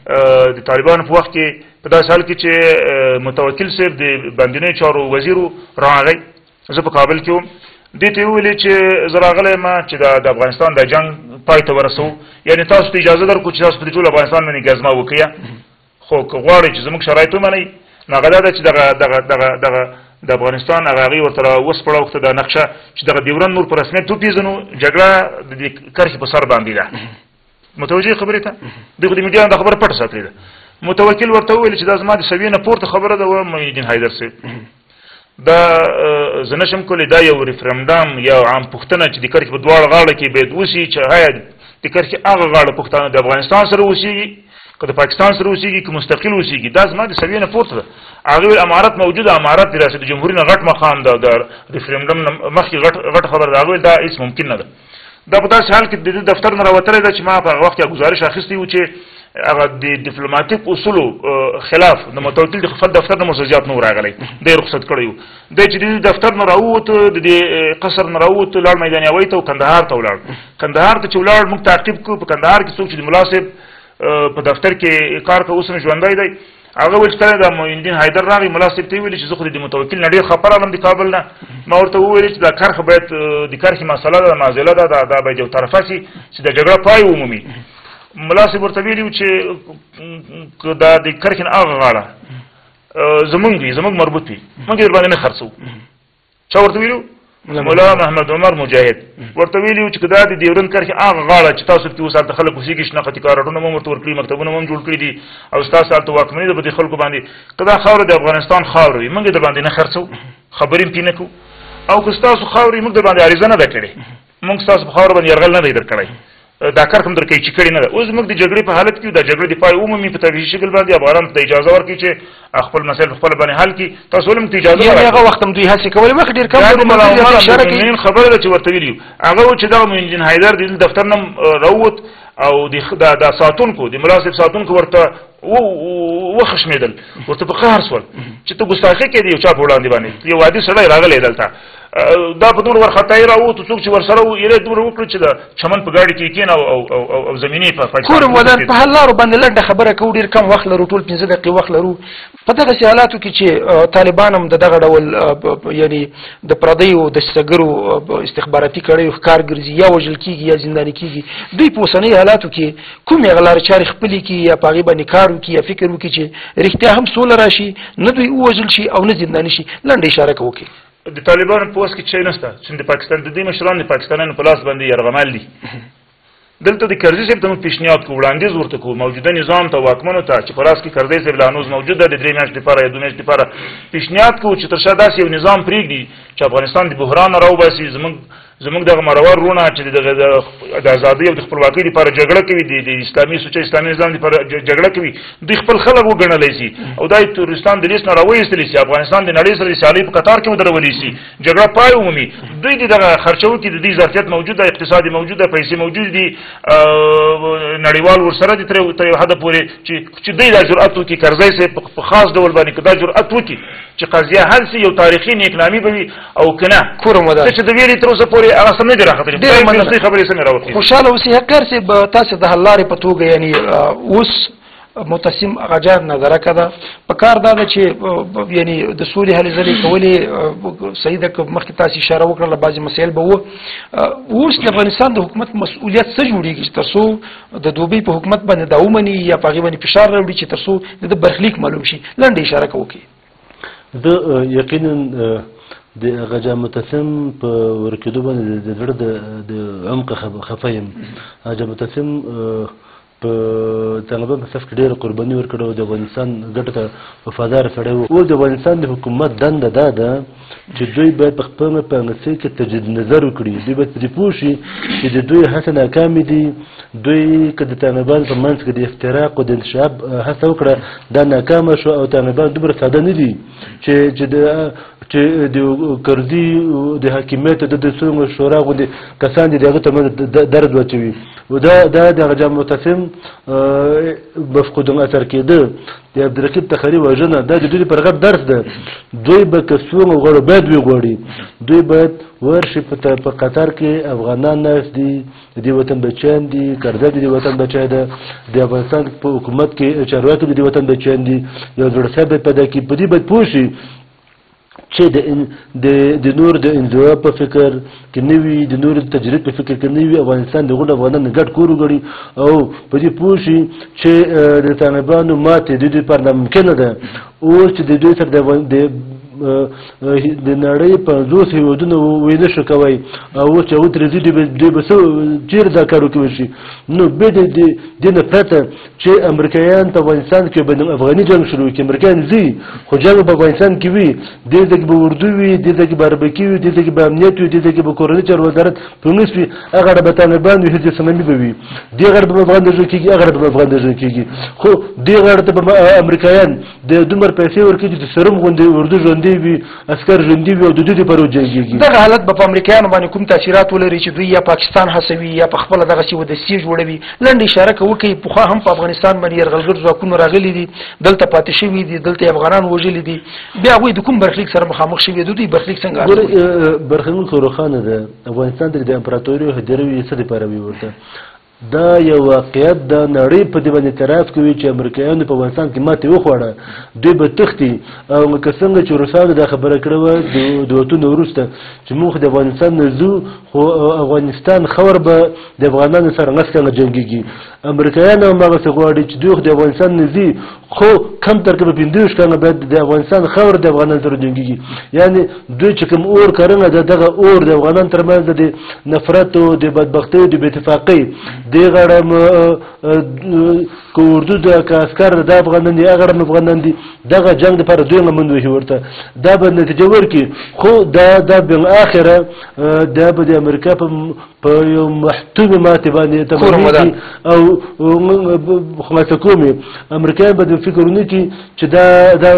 د طالبانو په وخت کې په داسې حال کې چې متوکل صاحب د باندنیو چارو وزیر راغی، زه په کابل کې وم، دې ته یې وویلې چې زه راغلی یم چې د افغانستان د جنګ پای ته ورسوو، یعنې تاسو ته اجازه درکړو چې تاسو په دې ټول افغانستان باندې ګزمه وکړئ، خو که غواړئ چې زموږ شرایط ومنئ نو هغه دا ده چې دغه دغه دغه دغه د افغانستان هغه هغې ورته وسپړه وخته دا نقشه چې دغه ډیورنډ نور په رسمیت وپېژنو، جګړه د دې کرښې په سر باندې ده. متوجه خبرې ته دوی خو د میډیا دا خبره پټه ساتلې ده. متوکل ورته وویل چې دا زما د سویې نه پورته خبره ده و معین الدین حیدر صاحب، دا زه نشم کولی دا یو ریفرنډم یا عام پوښتنه چې د کرښې په دواړه غاړه کې باید وشي چې آیا د کرښې هغه غاړه پښتانه د افغانستان سره اوسېږي که د پاکستان سره اوسېږي که مستقل اوسېږي، دا زما د سویې نه پورته ده. هغې ویل امارت موجوده، امارت د ریاست جمهوري نه غټ مقام ده، د ریفرنډم نه مخکې غټه خبره ده. هغه ویل دا هېڅ ممکن نه ده. دا په داسې حال کې د دې دفتر نه راوتلی ده چې ما په هغه وخت کې ګزارش اخیستی و چې هغه د ډیپلوماتیک اصولو خلاف د متوکل د خپل دفتر نه مرسجات نه و راغلی، دی یې رخصت کړی و. دی چې د دې دفتر نه راووت، د دې قصر نه راووت، لاړ میدان یاوۍ ته او کندهار ته ولاړ. کندهار ته چې ولاړ موږ تعقیب کړو. په کندهار کې څوک چې د ملا صاحب په دفتر کې کار کوي اوس هم ژوندی دی، هغه ویل چې کله د معین الدین حیدر راغی ملا صاحب ته یې ویلي چې زه خو د متوکل نه ډېر خفه راغلم د کابل نه. ما ورته وویلې چې دا کرښه باید د کرښې مسله ده، نازله ده، دا باید یو طرفه شي چې د جګړه پای ومومي. ملا صاحب ورته ویلي و چې دا د کرښې نه هغه غاړه زمونږ وي، زمونږ مربوط وي، موږ یې درباندې نه خرڅوو. چا ورته ویلي؟ مولا محمد عمر مجاهد ورته ویلي و چې که دا د ډیورنډ کرښې هغه غاړه چې تاسو پکې اوس هلته خلک اوسېږي شناختي کارتونه مو ورته ورکړي، مکتبونه مو هم جوړ کړي دي او ستاسو هلته واکمني ده په دې خلکو باندې، که دا خاوره د افغانستان خاوره وي موږ یې در باندې نه خرڅوو، خبرې هم پرې نه کوو، او که ستاسو خاورې موږ در باندې عریضه نه ده کړې، موږ ستاسو په خاوره باندې یرغل نه دی در کړی، دا کار کوم درکې چې کړی نه ده. اوس موږ د جګړې په حالت کې د جګړې د پای عمومي په تدریجي شکل باندې افغانانو ته اجازه ورکړي چې خپل مسایل خپل باندې حل کړي. تاسو ولې موږ ته اجازه ورکړئ؟ هغه وخت هم دوی هڅې کولې مخ ډېر کم مؤمنین خبره ده چې ورته ویلي هغه و چې دغه انجین حیدر د دفتر نه راووت او د ساتونکو د ملاسب ساتونکو ورته وخشمېدل، ورته په قهر شول چې ته ګستاخي کوې یو چا په وړاندې باندې. یو عادي سړی راغلی دلته دا په دومره وارخطایي راووتو، څوک چې ورسره و ایره دومره وکړو چې د چمن په ګاډي کې کېنه او زمینې په کورم ودان په حل لارو باندې لنډه خبره کوو، ډېر کم وخت لرو، ټول پنځه دقیقې وخت لرو. په دغسې حالاتو کې چې طالبان هم د دغه ډول یعنې د پردیو دسیسهګرو استخباراتي کړیو ښکار ګرځي، یا وژل کېږي یا زنداني کېږي، دوی په اوسنیو حالاتو کې کومې هغه لارې چارې خپلې کړي یا په هغې باندې کار وکړي یا فکر وکړي چې رښتیا هم سوله راشي، نه دوی ووژل شي او نه زنداني شي؟ لنډه اشاره که وکړي. د طالبانو په وس کې شی نشته چې د پاکستان د دې مشران د پاکستانیانو په لاس باندې یرغمل دي. دلته د کرزي صاحب ته موږ پیشنهاد کوو، وړاندیز ورته کوو موجوده نظام ته، واکمنو ته چې په لاس کې کرزي صاحب لا هنوز موجود ده، د درې میاشتې لپاره یا دوه میاشتې لپاره پیشنهاد کوو چې تر شا داسې یو نظام پرېږدي چې افغانستان د بحران نه راوباسي. زموږ زموږ دغه مرور رونه چې د ازادۍ او د خپلواکۍ لپاره جګړه کوي، د اسلامي سوچه اسلامي نظام لپاره جګړه کوي، دوی خپل خلک وګڼلی شي او دا تورستان د لیست نه راویستلی شي، افغانستان د نړۍ سره د سیالۍ په قطار کې ودرولی شي، جګړه پای ومومي. دوی د دغه خرچو کې د دې ظرفیت موجود ده، اقتصاد موجود ده، پیسې موجود دي، نړیوال ورسره دي تر یو حده پورې چې دوی دا جرأت وکړي کرزی صاحب په خاص ډول باندې که دا جرأت وکړي چې قضیه حل شي، یو تاریخي نیکنامي به وي او که نه څه چې د ویلې تر اوسه پورې هغه سم نه دي راختلي. خبرې څنګه راوخلي؟ خوشحاله اوسئ. حقیقت صاحب تاسې د حل لارې په توګه یعنې اوس متصم غجار نظره کده په کار دا ده چې یعنې د سولې هلې ځلې کولې صحیح ده که مخکې تاسې اشاره وکړله بعضې مسایل به و. اوس د افغانستان د حکومت مسؤلیت څه جوړېږي چې تر څو د دوبۍ په حکومت باندې دا ومني یا په هغې باندې فشار راوړي چې تر څو د ده برخلیک معلوم شي؟ لنډه اشاره که وکړي. زه یقینا د غجا متسم په ورکېدو باندې د زړه د عمق خفه یم. غجا متسم په طالبان په صف کې ډېره قرباني ورکړې او د افغانستان ګټو ته وفادار سړی و. اوس د افغانستان د حکومت دنده دا ده چې دوی باید په خپله پانګسۍ کې تجدید نظر وکړي، دوی باید پرې پوه شي چې د دوی هڅه ناکامې دي. دوی که د طالبانو په منځ کې د افتراق او د انتشاب هڅه وکړه دا ناکامه شو او طالبان دومره ساده نه دي چې چې د چې د کرزي د حاکمیت د څومره شورا غوندې کسان دي د هغه ترمنځ درد واچوي. دا دا د غجا متسم مفقود اثر کېده د عبدالرقیب تخاري وژنه دا د دوی پر غټ درس ده. دوی به که څومره غواړي باید وغواړي، دوی باید ورشي په قطر کې افغانان ناست دي، د دې وطن بچیان دي، کرزی د دې وطن بچی ده، د افغانستان په حکومت کې چارواکي د دې وطن بچیان دي، یو زړه صاحب باید پیدا کړي. په دې باید پوه شي چې د نور د انزوا په فکر کې نه وي، د نور د تجربې په فکر کې نه وي، افغانستان د غونډ افغانانو ګډ کور وګړي او په دې پوه شي چې د طالبانو ماتې د دوی لپاره ناممکنه ده. اوس چې د دوی سره د د نړۍ پنځوس هېوادونه ویده شو کوئ او اوس چې هغوی ترې ځي دوی به څه چېرې دا کار وکړی شي؟ نو بیا د دې نه پرته چې امریکایان په افغانستان کې به افغاني جنګ شروع کړي، امریکایان ځي خو جنګ په افغانستان کې وي، دې ځای کې به اردو وي، دې ځای کې به عربکي وي، دې ځای کې به امنیت وي، دې ځای کې به کورني چارو وزارت پولیس وي، هغه ډله به طالبان وي، حزب اسلامي به وي، دې غړ به افغان وژل کېږي، هغه ډله به افغان وژل کېږي. خو دې غړ ته به امریکایان د دومره پیسې ورکړي چې د سرم غوندې اردو ژوندی وي، عسکر ژوندي وي او د دوی دپاره وجنګېږي. دغه حالت به په امریکایانو باندې کوم تاثیرات ولري چې دوی یا پاکستان هڅوي یا په خپله دغسې ودسیې جوړوي؟ لنډه اشاره که وکړئ. پخوا هم په افغانستان باندې یرغلګر ځواکونه راغلي دي، دلته پاتې شوي دي، دلته یې افغانان وژلي دي، بیا هغوی د کوم برخلیک سره مخامخ شوي دي؟ دوی برخلیک څنګه ګورئ؟ برخلیک خو روښانه ده. افغانستان د امپراتورۍ هدیره وي څه دپاره وي ورته؟ دا یو واقعیت د نړۍ په دې باندې اعتراف کوي چې امریکایانو په افغانستان کې ماتې وخوړه، دوی به تښتي. او لکه څنګه چې روسانو دا خبره کړې وه د وتلو وروسته چې موږ د افغانستان نه ځو خو افغانستان خور به د افغانانو سره نس څنګه جنګېږي. امریکایان هم هغسې غواړي چې دوی خو د افغانستان نه ځي خو کم ترکه به پنځه ویشت کاله باید د افغانستان خور د افغانانو سره جنګېږي. یعنې دوی چې کوم اور کرنه ده دغه اور د افغانانو تر منځ د نفرت او د بدبختۍ او د بې اتفاقۍ دې غاړه که اردو ده که عسکر ده دا افغانان دي هغه هم افغانان دي دغه جنګ دپاره دوی غمند وهي ورته دا به نتیجه ورکړي خو دا دا بالآخره دا به د امریکا په یو محتومې ماتې باندې تمامېږي او خلاصه کومې امریکایان به د فکر ونه کړي چې دا دا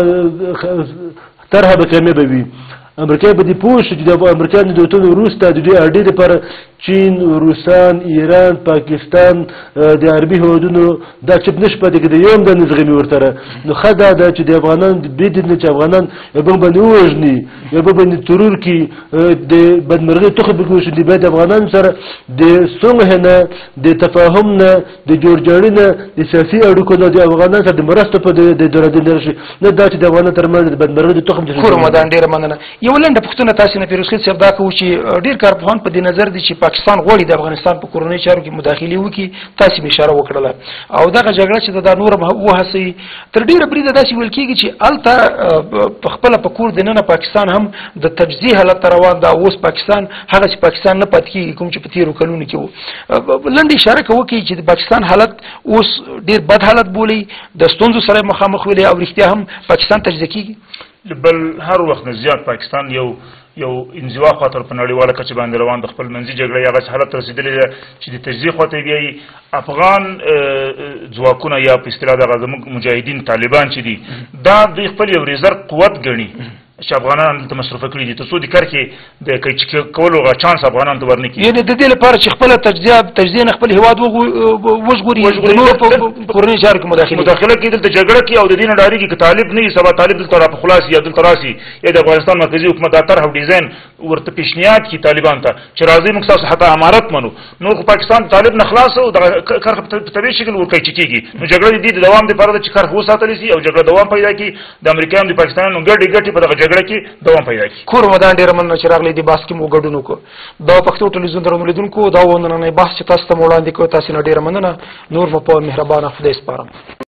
طرحه به کمې به وي امریکا به دې پوه شي چې د امریکایانو د وطن وروسته د دوی اډې دپاره چین روسان ایران پاکستان د عربي هېوادونو دا چپ نشي پاتې کېدی یو هم دا نه زغمي ورسره نو ښه دا ده چې د افغانان برید نه چې افغانان یو بل باندې ووژني یو بل باندې ترور کړي د بدمرغۍ تخم پکې وشیندي باید د افغانانو سره د صلح نه د تفاهم نه د جوړجاړي نه د سیاسي اړیکو نه د افغانانو سره د مرستو په د درېدل راشي نه دا چې د افغانانو ترمنځ د بدمرغۍ د تخم رمضان ډېره مننه یو لنډه پوښتنه تاسې نه فیروز خیل صاحب دا کوو چې ډېر کارپوهان په دې نظر دي چې پاکستان غواړي د افغانستان په کورنۍ چارو کې مداخلې وکړي تاسې مې اشاره وکړله او دغه جګړه چې دا نور هم وهڅوي تر ډېره بریده داسې ویل کېږي چې هلته په خپله په کور دننه پاکستان هم د تجزیې حالت ته روان ده اوس پاکستان هغسې پاکستان نه پاتې کېږي کوم چې په تېرو کلونو کې و لنډه اشاره که وکړي چې د پاکستان حالت اوس ډېر بد حالت بولي د ستونزو سره مخامخ ویلی او رښتیا هم پاکستان تجزیه کېږي بل هر وخت نه زیات پاکستان یو یو انزوا خاطر په نړیواله کچه باندې روان د خپل منځي جګړې هغه حالت رسېدلی ده چې د تجزیې خواته بیایي افغان ځواکونه یا په اصطلاح دغه زموږ مجاهدین طالبان چې دي دا دوی خپل یو ریزرو قوت ګڼي چې افغانان دلته مصرفه کړي دي تر څو د کرښې د قیچي کولو هغه چانس افغانانو ته ورنه کړي یعنې د دې لپاره چې خپله تجزیه تجزیه نه خپل هېواد وژغوري د نورو په کورنۍ چارو کې مداخلې مداخله کوي دلته جګړه کوي او د دې نه ډارېږي که طالب نه وي سبا طالب دلته راپخلاصي یا دلته راسي یا د افغانستان مرکزي حکومت دا طرح او ډیزاین ورته پیشنهاد کړي طالبان ته چې راځئ موږ ستاسو حتی امارت منو نور خو پاکستان طالب نه خلاص او دغه کرښه په طبیعي شکل ورقیچي کېږي نو جګړه د دې د دوام دپاره ده چې کرښه وساتلی شي او جګړه دوام پیدا کړي د امریکایانو د پاکستانیانو ګټې ګټې په دغه جګړه کې دوام پیدا کړي کور مدان ډېره مننه چې راغلی دې بحث کې مو ګډون وکړو دا پښتو ټلویزیون درنو لیدونکو دا و نننی بحث چې تاسو ته مو وړاندې کړو تاسې نه ډېره مننه نور مو په مهربانه خدای سپارم